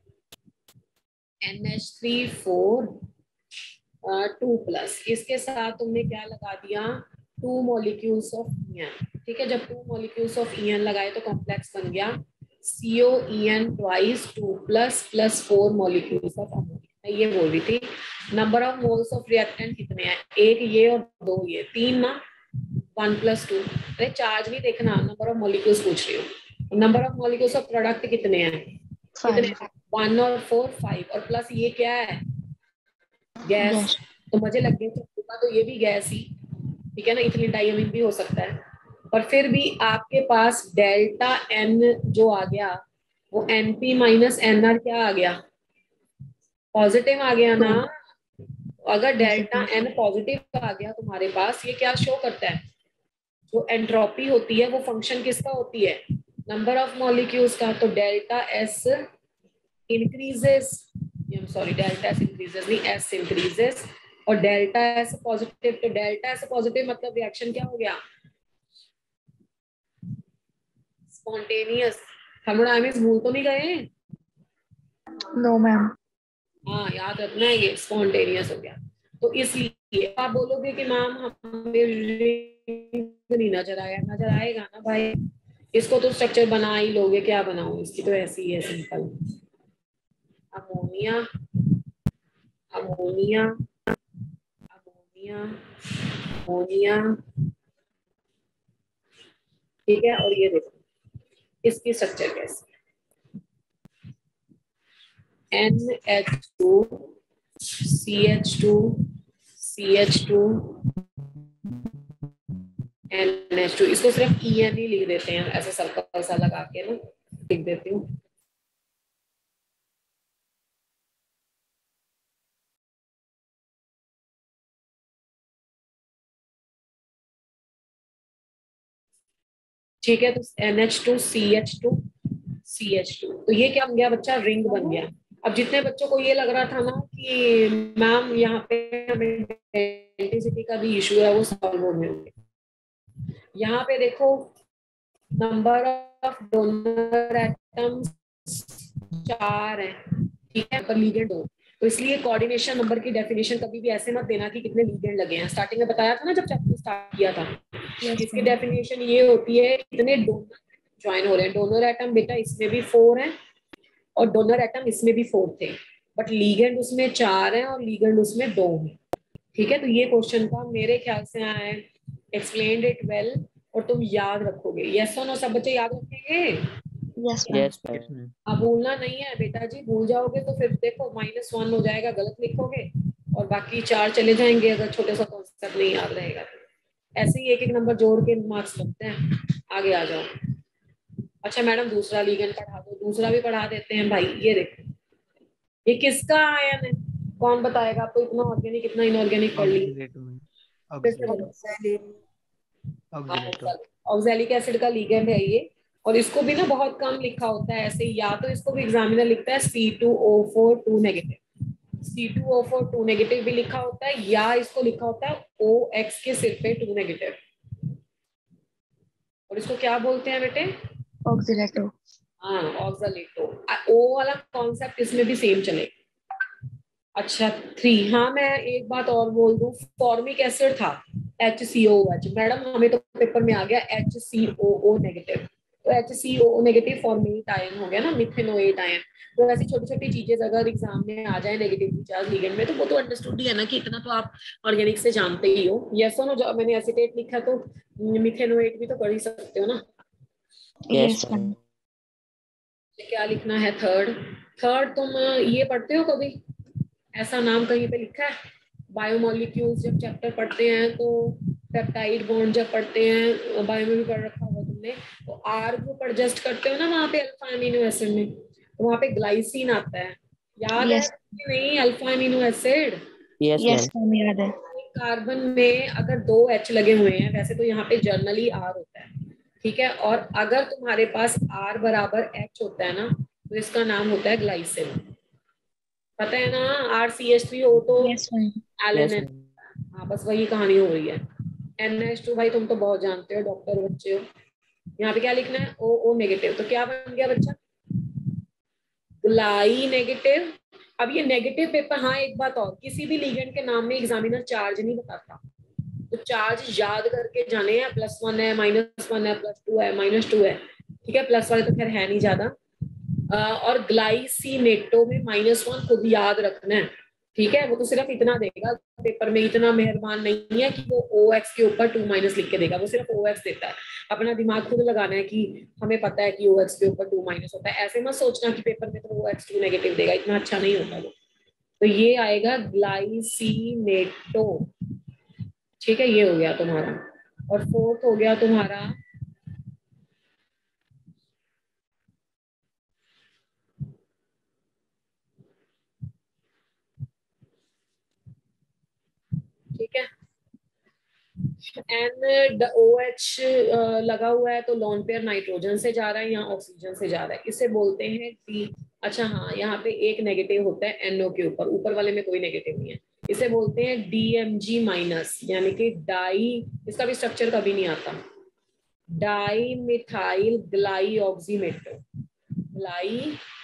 N H three four two plus, इसके साथ तुमने क्या लगा दिया? टू मॉलिक्यूल्स ऑफ ईएन, ठीक है। जब टू मॉलिक्यूल्स ऑफ ईएन लगाए तो कॉम्प्लेक्स बन गया C O E N twice two plus plus four molecules of ammonia. मैं ये बोल रही थी number of moles of reactant कितने हैं? एक ये और दो ये, तीन ना, वन प्लस टू। अरे चार्ज नहीं देखना, नंबर ऑफ मॉलिक्यूल्स पूछ रही हूँ। Number of molecules of product कितने हैं? कितने? वन और फोर फाइव, और प्लस ये क्या है? गैस। तो मुझे लग गया होगा तो ये भी गैस ही, ठीक है ना, इथिलीन डाइअमीन भी हो सकता है। और फिर भी आपके पास डेल्टा एन जो आ गया वो एनपी माइनस एनआर क्या आ गया, पॉजिटिव आ गया ना। अगर डेल्टा एन पॉजिटिव आ गया तुम्हारे पास, ये क्या शो करता है, जो एंट्रोपी होती है वो फंक्शन किसका होती है, नंबर ऑफ मॉलिक्यूल्स का। तो delta S increases, sorry delta S increases नहीं, एस इंक्रीजेस, और डेल्टा एस पॉजिटिव। तो डेल्टा एस पॉजिटिव मतलब रिएक्शन क्या हो गया, स्पॉन्टेनियस। थर्मोडायनेमिक्स भूल तो नहीं गए? No ma'am. हाँ याद रखना है, ये स्पॉन्टेनियस हो गया। तो इसलिए आप बोलोगे कि मैम हमें रिंग नहीं नजर आया, नजर आएगा ना भाई, इसको तो स्ट्रक्चर बना ही लोगे, क्या बनाऊं, इसकी तो ऐसी है simple, ammonia ammonia ammonia ammonia, ठीक है। और ये देखो इसकी स्ट्रक्चर कैसी, N H two C H two C H two N H two, इसको सिर्फ ई एन ही लिख देते हैं, ऐसे सर्कल सा लगा के ना लिख देती हूँ। ठीक है, तो N H two C H two C H two, तो ये क्या बन गया बच्चा, रिंग बन गया। अब जितने बच्चों को ये लग रहा था ना कि मैम यहाँ पे हमें इलेक्ट्रिसिटी का भी इशू है, वो सॉल्व हो गए। यहाँ पे देखो नंबर ऑफ डोनर एटम्स चार है, ठीक है, पर लीगेंड दो। तो इसलिए कोऑर्डिनेशन नंबर की डेफिनेशन कभी भी ऐसे मत देना कि कितने लीगेंड लगे हैं। स्टार्टिंग में बताया था ना जब चैप्टर स्टार्ट किया था, yes, इसकी डेफिनेशन ये होती है कितने डोनर ज्वाइन हो रहे हैं। डोनर एटम बेटा इसमें भी फोर है और डोनर एटम इसमें भी फोर थे, बट लीगेंड उसमें चार है और लीगेंड उसमें दो है, ठीक है। तो ये क्वेश्चन का मेरे ख्याल से आया है, एक्सप्लेन्ड इट वेल, और तुम याद रखोगे। यस और नो, सब बच्चे याद रखेंगे? Yes yes ma'am. मैम। अब भूलना नहीं है बेटा जी, भूल जाओगे तो फिर देखो माइनस वन हो जाएगा, गलत लिखोगे, और बाकी चार चले जाएंगे अगर छोटे सा कॉन्सेप्ट नहीं याद रहेगा तो। ऐसे ही एक एक नंबर जोड़ के मार्क्स लगते हैं। आगे आ जाओ। अच्छा मैडम दूसरा लीगेंड पढ़ा दो, दूसरा भी पढ़ा देते हैं भाई। ये देखो ये किसका आयन है, कौन बताएगा आपको, इतना ऑर्गेनिक इतना इनऑर्गेनिक पढ़ ली, ऑक्सीलेट में फिर से ऑक्सीलेट ऑक्सीलेट ऑक्सैलिक एसिड का लीगेंड है ये। और इसको भी ना बहुत कम लिखा होता है ऐसे, या तो इसको भी एग्जामिनर लिखता है C two O four two negative, C two O four two negative भी लिखा होता है, या इसको लिखा होता है O X के सिर पे टू नेगेटिव। और इसको क्या बोलते हैं बेटे, ऑक्सीलेटो। हाँ ऑक्सलेटो। ओ वाला कॉन्सेप्ट इसमें भी सेम चलेगा। अच्छा थ्री, हाँ मैं एक बात और बोल दूं, फॉर्मिक एसिड था H C O H, madam हमें तो पेपर में आ गया H C O O negative, तो H C O O negative formate ion हो गया ना, मिथेनोएट आयन। तो ऐसी छोटी छोटी चीजें अगर एग्जाम में आ जाए नेगेटिव चार्ज लिगेंड में, तो वो तो अंडरस्टूड ही है ना, कि इतना तो आप ऑर्गेनिक से जानते ही हो। यस और नो, जब मैंने एसिटेट लिखा तो मिथेनोएट भी तो पढ़ ही सकते हो ना। Yes ma'am. क्या लिखना है थर्ड, थर्ड तुम ये पढ़ते हो कभी, ऐसा नाम कहीं पे लिखा है, बायोमोलिक्यूल्स जब चैप्टर पढ़ते हैं तो पेप्टाइड बॉन्ड जब पढ़ते हैं, बायो में भी पढ़ रखा होगा तुमने, तो आर ग्रुप एडजस्ट करते हो ना वहाँ पे अल्फा अमीनो एसिड में, तो वहाँ पे ग्लाइसिन आता है, याद yes. है कि नहीं alpha amino acid? Yes ma'am याद है। कार्बन में अगर दो एच लगे हुए हैं, वैसे तो यहाँ पे जर्नली आर होता है, ठीक है, और अगर तुम्हारे पास आर बराबर एच होता है ना, तो इसका नाम होता है ग्लाइसिन, पता है ना, R C H three O तो यस मैम। एलेनिन। हाँ बस वही कहानी हो रही है। एन एच टू भाई तुम तो बहुत जानते हो, डॉक्टर बच्चे हो। यहाँ पे क्या लिखना है, ओ ओ नेगेटिव, तो क्या बन गया बच्चा, ग्लाई नेगेटिव। अब ये नेगेटिव पेपर, हाँ एक बात और, किसी भी लीगेंड के नाम में एग्जामिनर चार्ज नहीं बताता, तो चार्ज याद करके जाने हैं, प्लस वन है, माइनस वन है, प्लस टू है, माइनस टू है, ठीक है, प्लस वाले तो खैर है नहीं ज्यादा। और ग्लाइसिनेटो में माइनस वन खुद याद रखना है, ठीक है, वो तो सिर्फ इतना देगा पेपर में, इतना मेहरबान नहीं है कि वो ओ एक्स के ऊपर टू माइनस लिख के देगा, वो सिर्फ ओ एक्स देता है। अपना दिमाग खुद लगाना है कि हमें पता है कि ओ एक्स के ऊपर टू माइनस होता है, ऐसे मत सोचना कि पेपर में तो ओ एक्स टू नेगेटिव देगा, इतना अच्छा नहीं होता वो। तो ये आएगा ग्लाइसिनेटो। ठीक है, ये हो गया तुम्हारा। और फोर्थ हो गया तुम्हारा ठीक है, एन ओ एच लगा हुआ है तो लोन पेयर नाइट्रोजन से जा रहा है, यहाँ ऑक्सीजन से जा रहा है, इसे बोलते हैं टी। अच्छा हाँ, यहाँ पे एक नेगेटिव होता है एनओ के ऊपर, ऊपर वाले में कोई नेगेटिव नहीं है, इसे बोलते हैं डीएमजी माइनस, यानी कि डाई, इसका भी स्ट्रक्चर कभी नहीं आता, डाई मिथाइल ग्लाई ऑक्सीमेटो, ग्लाई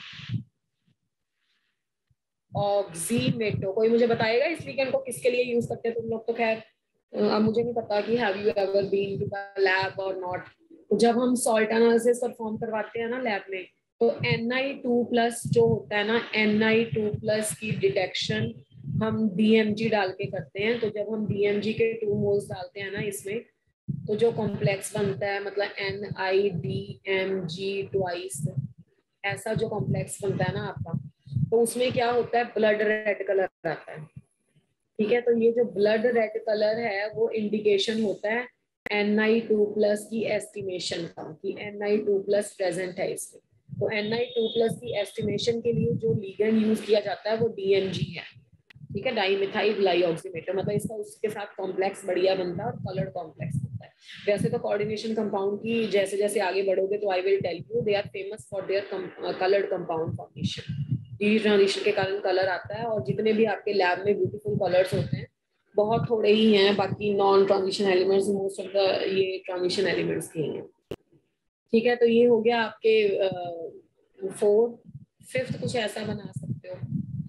ऑक्सीमेटो। कोई मुझे बताएगा इस वीकेंड को किसके लिए यूज करते हैं तुम लोग? तो खैर अब मुझे नहीं पता कि have you ever been to the lab और नॉट। जब हम सॉल्ट एनालिसिस परफॉर्म करवाते हैं ना लैब में, तो एन आई टू प्लस जो होता है ना, एन आई टू प्लस की डिटेक्शन हम डीएमजी डाल के करते हैं। तो जब हम डीएमजी के टू मोल्स डालते हैं ना इसमें, तो जो कॉम्प्लेक्स बनता है, मतलब N I D M G twice, ऐसा जो कॉम्प्लेक्स बनता है ना आपका, तो उसमें क्या होता है, ब्लड रेड कलर आता है। ठीक है, तो ये जो ब्लड रेड कलर है वो इंडिकेशन होता है एन आई टू प्लस की एस्टिमेशन का, कि N I two plus present है इसमें। तो एन आई टू प्लस की एस्टिमेशन के लिए जो लिगेंड यूज किया जाता है वो डीएमजी है। ठीक है, डाईमिथाइल ग्लाइऑक्सीमेटर, मतलब इसका उसके साथ कॉम्प्लेक्स बढ़िया बनता है और कलर्ड कॉम्प्लेक्स बनता है। वैसे तो कोऑर्डिनेशन कंपाउंड की जैसे जैसे आगे बढ़ोगे तो I will tell you, they are famous for their coloured compound formation. D transition के कारण कलर आता है, और जितने भी आपके लैब में ब्यूटीफुल कलर्स होते हैं बहुत थोड़े ही हैं, बाकी non transition elements most of the ये ट्रांजिशन एलिमेंट्स के हैं। ठीक है, तो ये हो गया आपके फोर। फिफ्थ कुछ ऐसा बना सकते हो।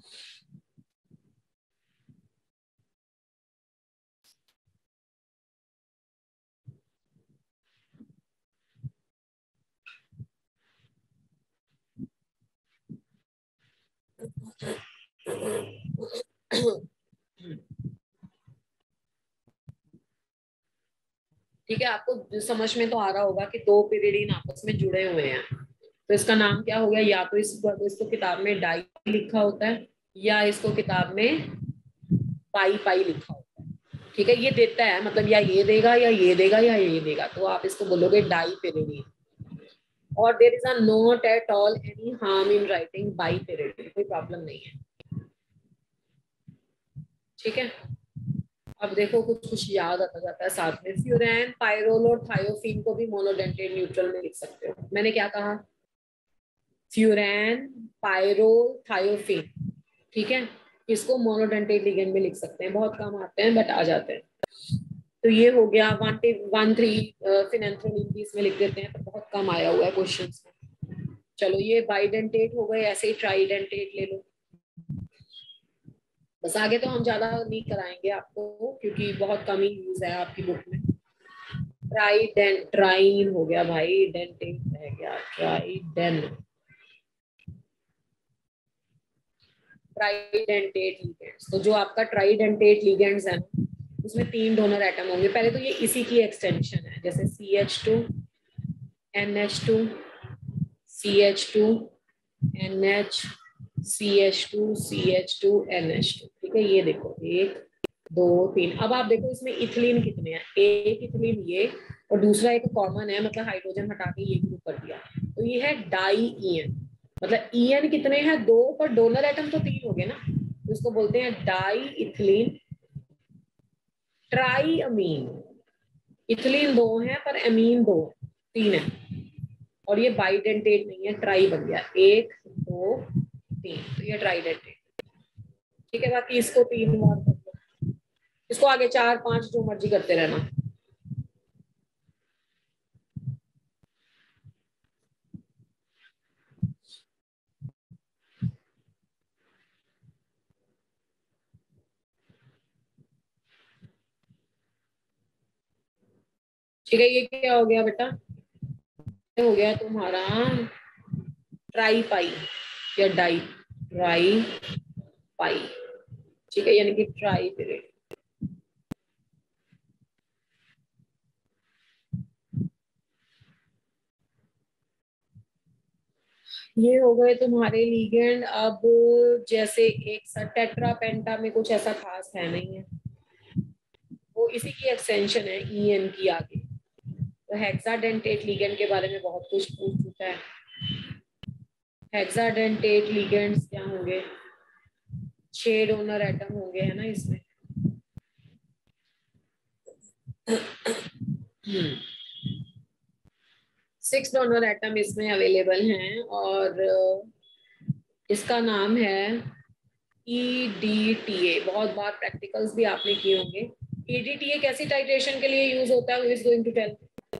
ठीक है, आपको समझ में तो आ रहा होगा कि दो पीरियड आपस में जुड़े हुए हैं, तो इसका नाम क्या हो गया, या तो इसको इसको किताब में डाई लिखा होता है, या इसको किताब में पाई पाई लिखा होता है। ठीक है, ये देता है मतलब या ये देगा या ये देगा या ये देगा, तो आप इसको बोलोगे डाई पीरियड। और there is a not at all any harm in writing bi period, कोई प्रॉब्लम नहीं है। ठीक है, अब देखो कुछ कुछ याद आता जाता है साथ में। फ्यूरैन, पायरोल और थायोफीन को भी मोनोडेंटेट न्यूट्रल में लिख सकते हो। मैंने क्या कहा? Furan, pyrrole, thiophene. ठीक है, इसको मोनोडेंटेट लिगेंड में लिख सकते हैं, बहुत कम आते हैं बट आ जाते हैं। तो ये हो गया वन वन थ्री फिनेंथ्रोलिन भी इसमें लिख देते हैं, पर बहुत कम आया हुआ है क्वेश्चन में। चलो ये बाइडेंटेट हो गए, ऐसे ही ट्राइडेंटेट ले लो। बस आगे तो हम ज्यादा नहीं कराएंगे आपको, क्योंकि बहुत कम ही यूज है आपकी बुक में। ट्राइडेंट, ट्राइन हो गया भाई, डेंटेट रह गया, ट्राइडेन, ट्राइडेंटेट लिगेंड्स। तो जो आपका ट्राइडेंटेट लिगेंड्स है उसमें तीन डोनर एटम होंगे। पहले तो ये इसी की एक्सटेंशन है, जैसे C H two, N H two, C H two, N H, C H two, C H two, N H two. ठीक है, ये देखो एक दो तीन। अब आप देखो इसमें इथिलीन कितने हैं, एक इथिलीन ये, और दूसरा एक कॉमन है, मतलब हाइड्रोजन हटा के ये ग्रुप कर दिया, तो ये है डाई ईएन। मतलब ईएन कितने हैं? दो, पर डोनर एटम तो तीन हो गए ना, तो इसको बोलते हैं di ethylene tri amine. Ethylene दो है पर अमीन दो, तीन है, और ये बाइडेंटेट नहीं है, ट्राई बन गया, एक दो तीन, तो ये ट्राइडेंटेट। ठीक है, बाकी इसको तीन बार कर लो, इसको आगे चार पांच जो मर्जी करते रहना। ठीक है, ये क्या हो गया बेटा? हो गया तुम्हारा ट्राई पाई या डाई, ट्राई पाई। ठीक है, यानी कि ट्राई पीरियड। ये हो गए तुम्हारे लिगेंड। अब जैसे एक सा टेट्रा पेंटा में कुछ ऐसा खास है नहीं है, वो इसी की एक्सटेंशन है ई एन की आगे। तो हेक्साडेंटेट लिगेंड के बारे में बहुत कुछ पूछ चुका है। हेक्साडेंटेट लिगेंड्स क्या होंगे? छह डोनर एटम होंगे, है ना इसमें। सिक्स डोनर एटम इसमें अवेलेबल हैं और इसका नाम है ई डी टी ए। बहुत बार प्रैक्टिकल्स भी आपने किए होंगे। ई डी टी ए कैसी टाइट्रेशन के लिए यूज होता है? Who is going to tell?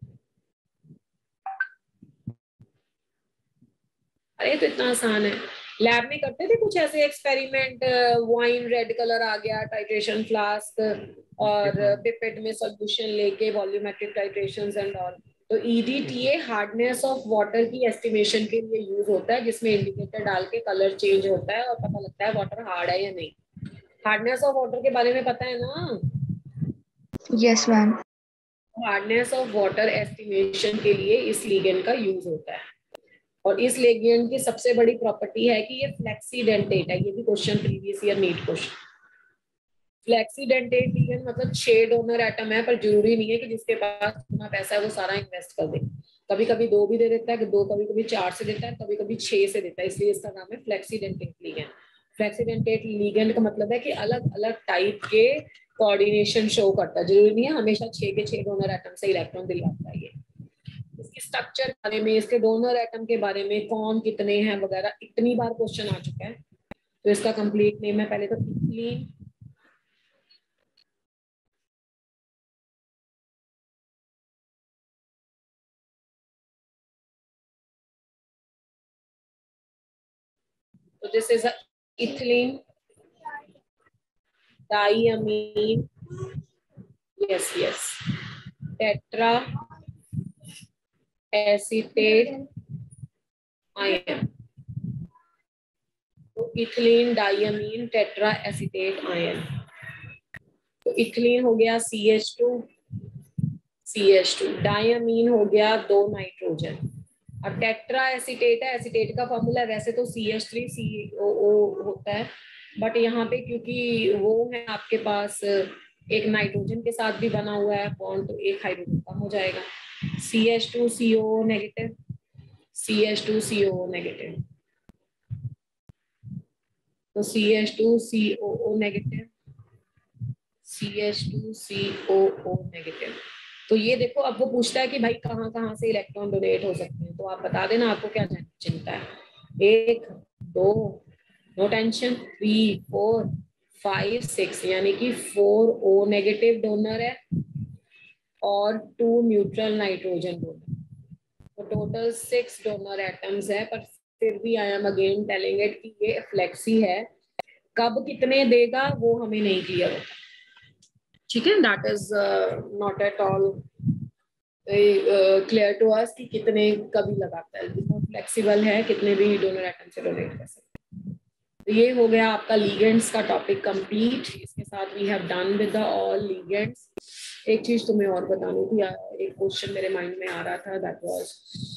अरे तो इतना आसान है। लैब में करते थे कुछ ऐसे एक्सपेरिमेंट, वाइन रेड कलर आ गया, टाइट्रेशन फ्लास्क और पिपेट में सॉल्यूशन लेके वॉल्यूमेट्रिक टाइट्रेशंस एंड ऑल। तो E D T A hardness of water की एस्टिमेशन के लिए यूज होता है, जिसमें इंडिकेटर डाल के कलर चेंज होता है और पता लगता है वाटर हार्ड है या नहीं। हार्डनेस ऑफ वाटर के बारे में पता है ना? Yes ma'am. Hardness of water estimation के लिए इस लिगेंड का यूज होता है। और इस लिगेंड की सबसे बड़ी प्रॉपर्टी है कि ये फ्लेक्सीडेंटेट है। ये भी question previous year NEET question. Flexidentate ligand मतलब छह डोनर एटम है, पर जरूरी नहीं है कि जिसके पास इतना पैसा है वो सारा इन्वेस्ट कर दे। कभी कभी दो भी दे देता है, दो कभी कभी चार से देता है, कभी कभी छह से देता है, इसलिए इसका नाम है फ्लेक्सीडेंटेट लिगेंड। फ्लेक्सीडेंटेट लिगेंड का मतलब है कि अलग अलग टाइप के कोऑर्डिनेशन शो करता है। जरूरी नहीं है हमेशा छह के छह डोनर एटम से इलेक्ट्रॉन दिलवाता है। ये इसके स्ट्रक्चर के बारे में, इसके डोनर एटम के बारे में, कौन कितने हैं वगैरह इतनी बार क्वेश्चन आ चुका है। तो इसका कंप्लीट नेम है पहले तो इथिलीन तो this is ethylene diamine, yes yes, tetra acetate ion. तो ethylene diamine tetra acetate ion. तो इथिलीन हो गया C H two C H two, diamine हो गया दो नाइट्रोजन, और टेट्रा एसीटेट है। एसीटेट का फॉर्मूला वैसे तो C H three C O ओ होता है, बट यहाँ पे क्योंकि वो है आपके पास एक नाइट्रोजन के साथ भी बना हुआ है बॉन्ड, तो एक हाइड्रोजन कम हो जाएगा। C H two C O negative, C H two C O negative, तो C H two C O O negative, C H two C O O negative. तो ये देखो, अब वो पूछता है कि भाई कहाँ कहाँ से इलेक्ट्रॉन डोनेट हो सकते हैं, तो आप बता देना आपको क्या चिंता है। एक, दो, no tension, three, four, five, six, यानी कि फोर ओ नेगेटिव डोनर है और टू न्यूट्रल नाइट्रोजन डोनर। तो टोटल सिक्स डोनर एटम्स है, पर फिर भी I am again telling it कि ये फ्लेक्सी है। कब कितने देगा वो हमें नहीं क्लियर होता। ठीक है, that is not at all clear to us कि कितने कभी लगाता है। बहुत फ्लेक्सिबल है, कितने भी डोनर एटम से डोनेट कर सकते हैं। तो ये हो गया आपका लिगेंड्स का टॉपिक कंप्लीट। इसके साथ we have done with the all ligands. एक चीज तुम्हें और बतानी थी, एक क्वेश्चन मेरे माइंड में आ रहा था, दैट वाज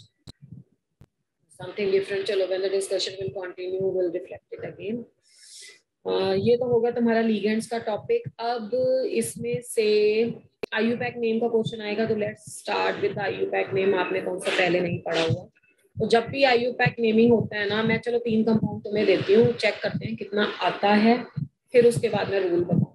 समथिंग डिफरेंट। चलो, when the discussion will continue will reflect it again. Uh, ये तो होगा तुम्हारा लीगेंड्स का टॉपिक। अब इसमें से आईयूपैक नेम का क्वेश्चन आएगा, तो let's start with IUPAC name. आपने कौन सा पहले नहीं पढ़ा हुआ? तो जब भी आईयूपैक नेमिंग होता है ना, मैं चलो तीन कंपाउंड तुम्हें देती हूँ, चेक करते हैं कितना आता है, फिर उसके बाद मैं रूल बताऊँ।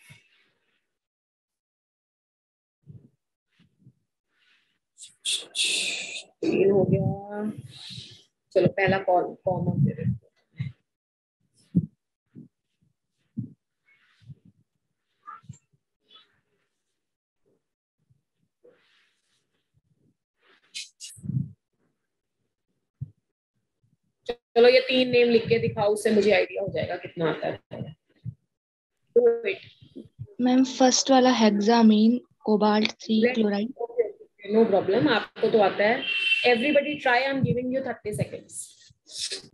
तीन हो गया, चलो पहला कॉमन दे देते हैं। चलो ये तीन नेम लिख के दिखाओ, उससे मुझे आइडिया हो जाएगा कितना आता है। मैम फर्स्ट वाला hexammine cobalt three chloride. No problem, आपको तो आता है। Everybody try, I am giving you thirty seconds.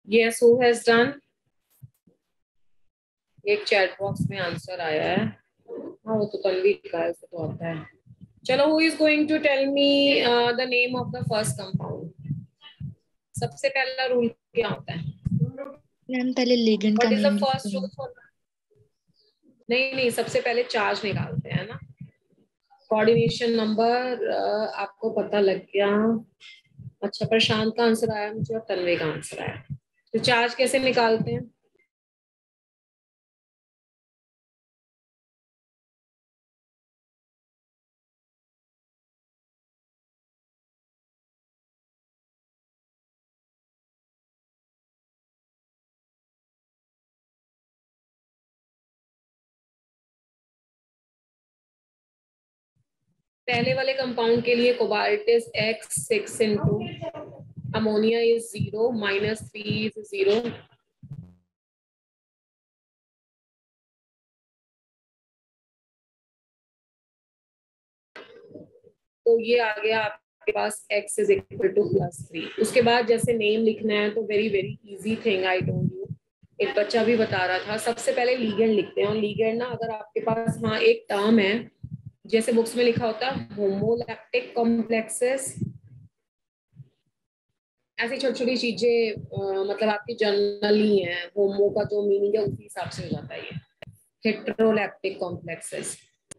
Yes, who has done? एक चैट बॉक्स में आंसर आया है। हाँ वो तो तन्वी का है, उसको तो आता है। चलो, who is going to tell me uh, the name of the first compound? सबसे पहला रूल क्या होता है? मैम पहले लिगेंड का What is the name first लिखते rule हैं। for? नहीं नहीं, सबसे पहले चार्ज निकालते हैं ना। कोऑर्डिनेशन नंबर आपको पता लग गया। अच्छा, प्रशांत का आंसर आया मुझे और तन्वी का आंसर आया। तो चार्ज कैसे निकालते हैं? पहले वाले कंपाउंड के लिए cobalt is x six into ammonia is zero minus three is zero. तो ये आ गया आपके पास x is equal to plus three. उसके बाद जैसे नेम लिखना है तो very very easy thing I told you, एक बच्चा भी बता रहा था। सबसे पहले लीगेंड लिखते हैं, और लीगेंड ना अगर आपके पास हाँ एक टर्म है, जैसे बुक्स में लिखा होता है होमोलैक्टिक कॉम्प्लेक्सेस, ऐसी छोटी छोटी चीजें मतलब आपकी जनरली है। होमो का जो मीनिंग है उसी हिसाब से हो जाता है ये। हेट्रोलैक्टिक कॉम्प्लेक्सेस।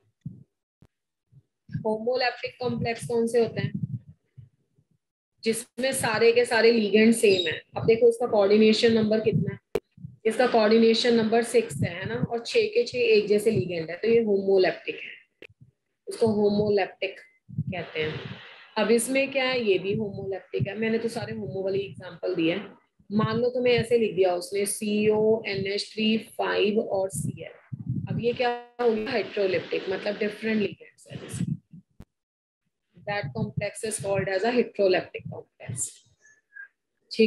होमोलैक्टिक कॉम्प्लेक्स कौन से होते हैं? जिसमें सारे के सारे लीगेंड सेम है। अब देखो इसका कोऑर्डिनेशन नंबर कितना है? इसका कोऑर्डिनेशन नंबर सिक्स है ना, और छह के छह एक जैसे लीगेंड है, तो ये होमोलैप्टिक है। इसको होमोलैप्टिक कहते हैं। अब इसमें क्या है, ये भी होमोलैप्टिक है। मैंने तो सारे होमो वाली एग्जांपल दिए हैं। मान लो तुम्हें ऐसे लिख दिया उसने C O N H three five और सी एल। अब ये क्या हो गया, हेट्रोलिप्टिक, मतलब डिफरेंट लीगेंड्स है। That complex is called as a heteroleptic complex. ठीक,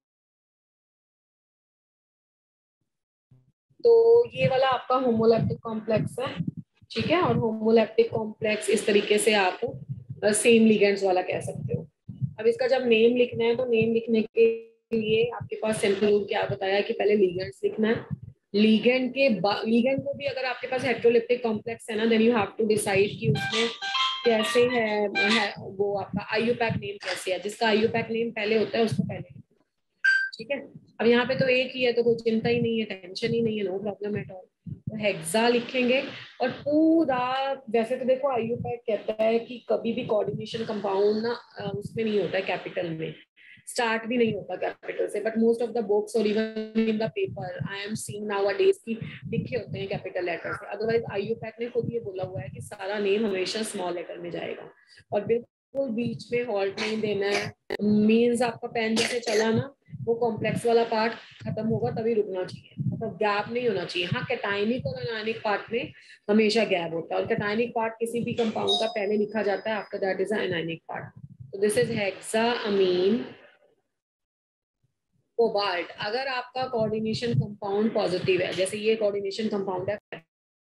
तो ये वाला आपका होमोलैप्टिक कॉम्प्लेक्स है। ठीक है, और होमोलैप्टिक कॉम्प्लेक्स इस तरीके से आप सेम लिगेंड्स वाला कह सकते हो। अब इसका जब नेम लिखना है तो नेम लिखने के लिए आपके पास सिंपल रूल क्या बताया कि पहले लिगेंड्स लिखना है। लिगेंड के लिगेंड को भी अगर आपके पास हेटेरोलिप्टिक कॉम्प्लेक्स है ना, then you have to decide कि उसमें कैसे है, है वो आपका आईयूपैक नेम कैसे है। जिसका आईयूपैक नेम पहले होता है उसको पहले। ठीक है, अब यहाँ पे तो एक ही है तो कोई चिंता ही नहीं है, टेंशन ही नहीं है, नो प्रॉब्लम एट ऑल। तो हेक्सा लिखेंगे और पूरा, वैसे तो देखो आईयूपैक कहता है कि कभी भी कोऑर्डिनेशन कंपाउंड ना उसमें नहीं होता है कैपिटल में, स्टार्ट भी नहीं होता कैपिटल से, but most of the books और even in the paper I am seeing nowadays की लिखे होते हैं कैपिटल लेटर से। अदरवाइज आईयूपैक ने खुद ये बोला हुआ है कि सारा नेम हमेशा स्मॉल लेटर में जाएगा, और बिल्कुल बीच में हॉल्ट नहीं देना है। मीन्स आपका पेन जैसे चला ना, वो कॉम्प्लेक्स वाला पार्ट खत्म होगा तभी रुकना चाहिए, मतलब गैप नहीं होना चाहिए। हाँ, कैटायनिक और एनायनिक पार्ट में हमेशा गैप होता है, और कैटायनिक पार्ट किसी भी कंपाउंड का पहले लिखा जाता है, after that is anionic part. तो दिस इज हेक्साअमीन कोबाल्ट। अगर आपका कोऑर्डिनेशन कंपाउंड पॉजिटिव है, जैसे ये कोऑर्डिनेशन कंपाउंड है,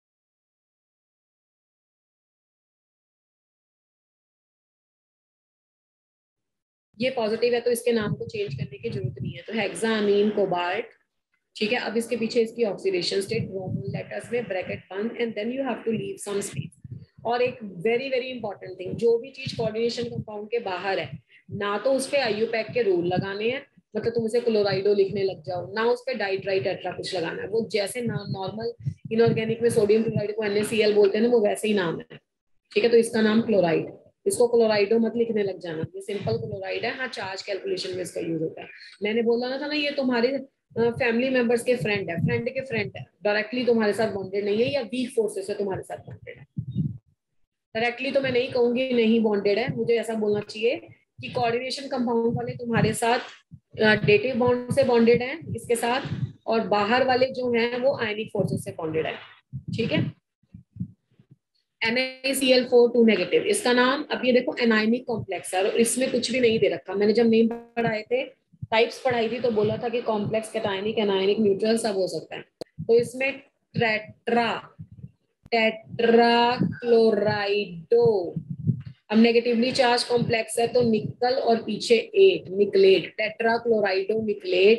ये पॉजिटिव है, तो इसके नाम को चेंज करने की जरूरत नहीं है। तो हेक्साअमीन कोबाल्ट। ठीक है, अब इसके पीछे इसकी ऑक्सीडेशन स्टेट रोमन लेटर्स में ब्रैकेट बंद, and then you have to leave some space. और एक वेरी वेरी इंपॉर्टेंट थिंग, जो भी चीज कोऑर्डिनेशन कंपाउंड के बाहर है ना, तो उस पे आईयूपैक के रूल लगाने हैं, मतलब तुम उसे क्लोराइडो लिखने लग जाओ ना, उस पे डाइट्राइट टेट्रा कुछ लगाना है। वो जैसे नॉर्मल इनऑर्गेनिक में सोडियम क्लोराइड को एन ए सी एल बोलते हैं ना, वो वैसे ही नाम है। ठीक है, तो इसका नाम क्लोराइड, इसको क्लोराइडो मत लिखने लग जाना, ये सिंपल क्लोराइड है। हाँ, चार्ज कैलकुलेशन में इसका यूज होता है। मैंने बोला ना था ना, ये तुम्हारे फैमिली मेंबर्स के फ्रेंड है, फ्रेंड के फ्रेंड है, डायरेक्टली तुम्हारे साथ बॉन्डेड नहीं है, या वीक फोर्सेस से तुम्हारे साथ बॉन्डेड है। डायरेक्टली तो मैं नहीं कहूंगी नहीं बॉन्डेड है, मुझे ऐसा बोलना चाहिए कि कोऑर्डिनेशन कंपाउंड वाले तुम्हारे साथ डेटिव बॉन्ड से बॉन्डेड है इसके साथ, और बाहर वाले जो हैं वो आयनिक फोर्सेस से बॉन्डेड है। ठीक है, N A C L four two negative इसका नाम। अब ये देखो एनायनिक कॉम्प्लेक्स है, और इसमें कुछ भी नहीं दे रखा। मैंने जब नेम पढ़ाए थे, टाइप्स पढ़ाई थी, तो बोला था कि कॉम्प्लेक्स, कैटायनिक, एनायनिक, न्यूट्रल सब हो सकता है। तो इसमें टेट्रा टेट्रा क्लोराइडो। अब नेगेटिवली चार्ज कॉम्प्लेक्स है तो निकल और पीछे एट, निकलेट, टेट्रा क्लोराइडो निकलेट,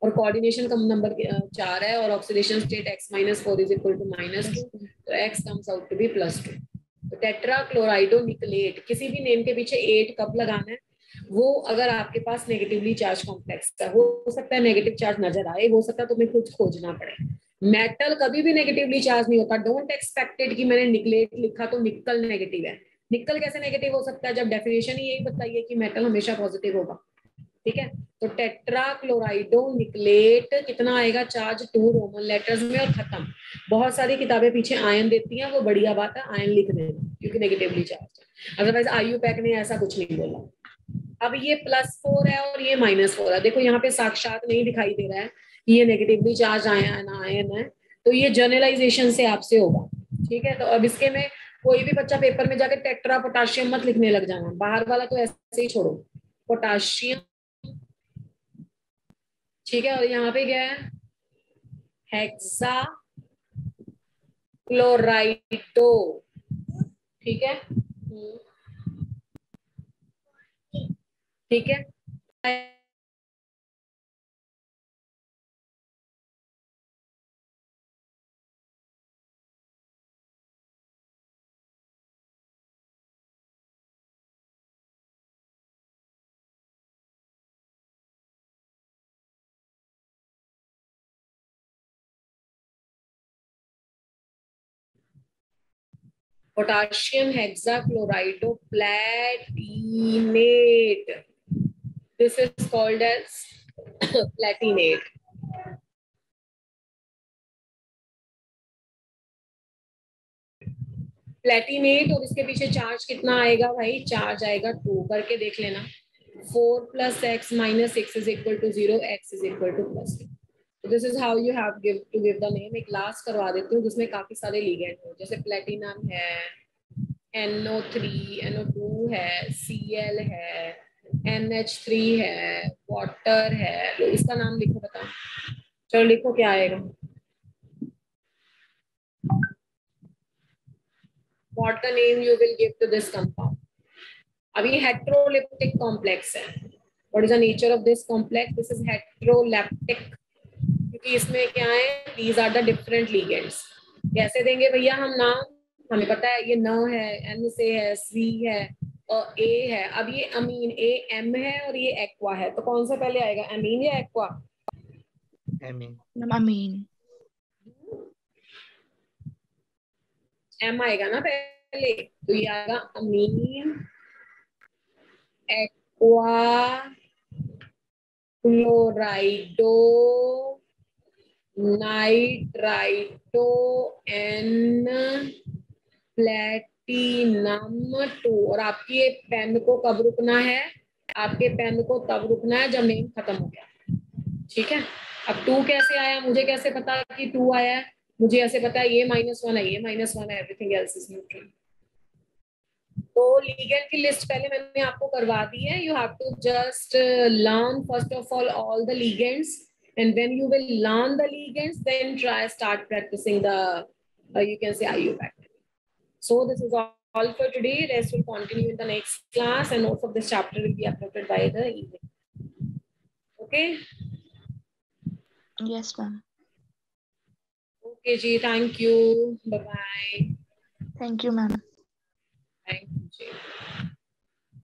और कोऑर्डिनेशन कम नंबर चार है और oxidation state x minus four is equal to minus two, तो x comes out to be plus two. तो टेट्राक्लोराइडोनिकलेट, किसी भी नेम के पीछे एट कब लगाना है, वो अगर आपके पास नेगेटिवली चार्ज कॉम्प्लेक्स है, हो सकता है नेगेटिव चार्ज नजर आए, हो सकता है तुम्हें कुछ खोजना पड़े। मेटल कभी भी नेगेटिवली चार्ज नहीं होता। डोंट एक्सपेक्टेड कि मैंने निकलेट लिखा तो निकल नेगेटिव है। निकल कैसे नेगेटिव हो सकता है जब डेफिनेशन ही यही बताइए कि मेटल हमेशा पॉजिटिव होगा। ठीक है, तो टेट्राक्लोराइडोनिकलेट कितना आएगा चार्ज, टू रोमन लेटर्स में और खत्म। बहुत सारी किताबें पीछे आयन देती हैं, वो बढ़िया बात है, आयन लिख देना क्योंकि नेगेटिवली चार्ज है। अदरवाइज आयु पैक ने ऐसा कुछ नहीं बोला। अब ये प्लस फोर है और ये माइनस फोर है, देखो यहाँ पे साक्षात नहीं दिखाई दे रहा है कि ये नेगेटिवली चार्ज आयन आयन है, तो ये जनरलाइजेशन से आपसे होगा। ठीक है, तो अब इसके में कोई भी बच्चा पेपर में जाकर टेट्रा पोटाशियम मत लिखने लग जाना, बाहर वाला तो ऐसे ही छोड़ो, पोटाशियम। ठीक है, और यहाँ पे क्या है, हेक्सा क्लोराइडो। ठीक है, ठीक है, potassium hexachloridoplatinate. This is called as platinate. Platinate, और इसके पीछे चार्ज कितना आएगा भाई, चार्ज आएगा टू, करके देख लेना। Four plus x minus six is equal to zero, x is equal to plus two. This is how you have give to give the name. एक लास्ट करवा देती हूँ जिसमें काफी सारे लिगेंड हो, जैसे प्लेटिनम है, N O three, N O two है, सी एल है, एन एच थ्री है, वाटर है। लो इसका नाम लिखो, बताओ, चलो लिखो क्या आएगा। What the name you will give to this compound? अभी heteroleptic complex है। What is the nature of this complex? This is heteroleptic, क्योंकि इसमें क्या है, these are the different ligands। कैसे देंगे भैया हम नाम, हमें पता है ये न है, N से है, C है और A है। अब ये अमीन A M है और ये एक्वा है, तो कौन सा पहले आएगा, अमीन या एक्वा? अमीन। अमीन। M आएगा ना पहले, तो ये आएगा ammine aqua chlorido nitrito N platinum two. और आपकी ये पेन को कब रुकना है, आपके पेन को तब रुकना है जब नेम खत्म हो गया। ठीक है, अब टू कैसे आया, मुझे कैसे पता कि टू आया है, मुझे ऐसे पता है ये माइनस वन है, ये माइनस वन है, एवरीथिंग एल्स इज न्यूट्रल। तो लीगेंड की लिस्ट पहले मैंने आपको करवा दी है। You have to just learn first of all all the ligands, and when you will learn the ligands, then try start practicing the uh, you can say I U pattern. So this is all for today. Rest will continue in the next class, and notes of this chapter will be uploaded by the evening. Okay? Yes, ma'am. Okay, ji. Thank you. Bye bye. Thank you, ma'am.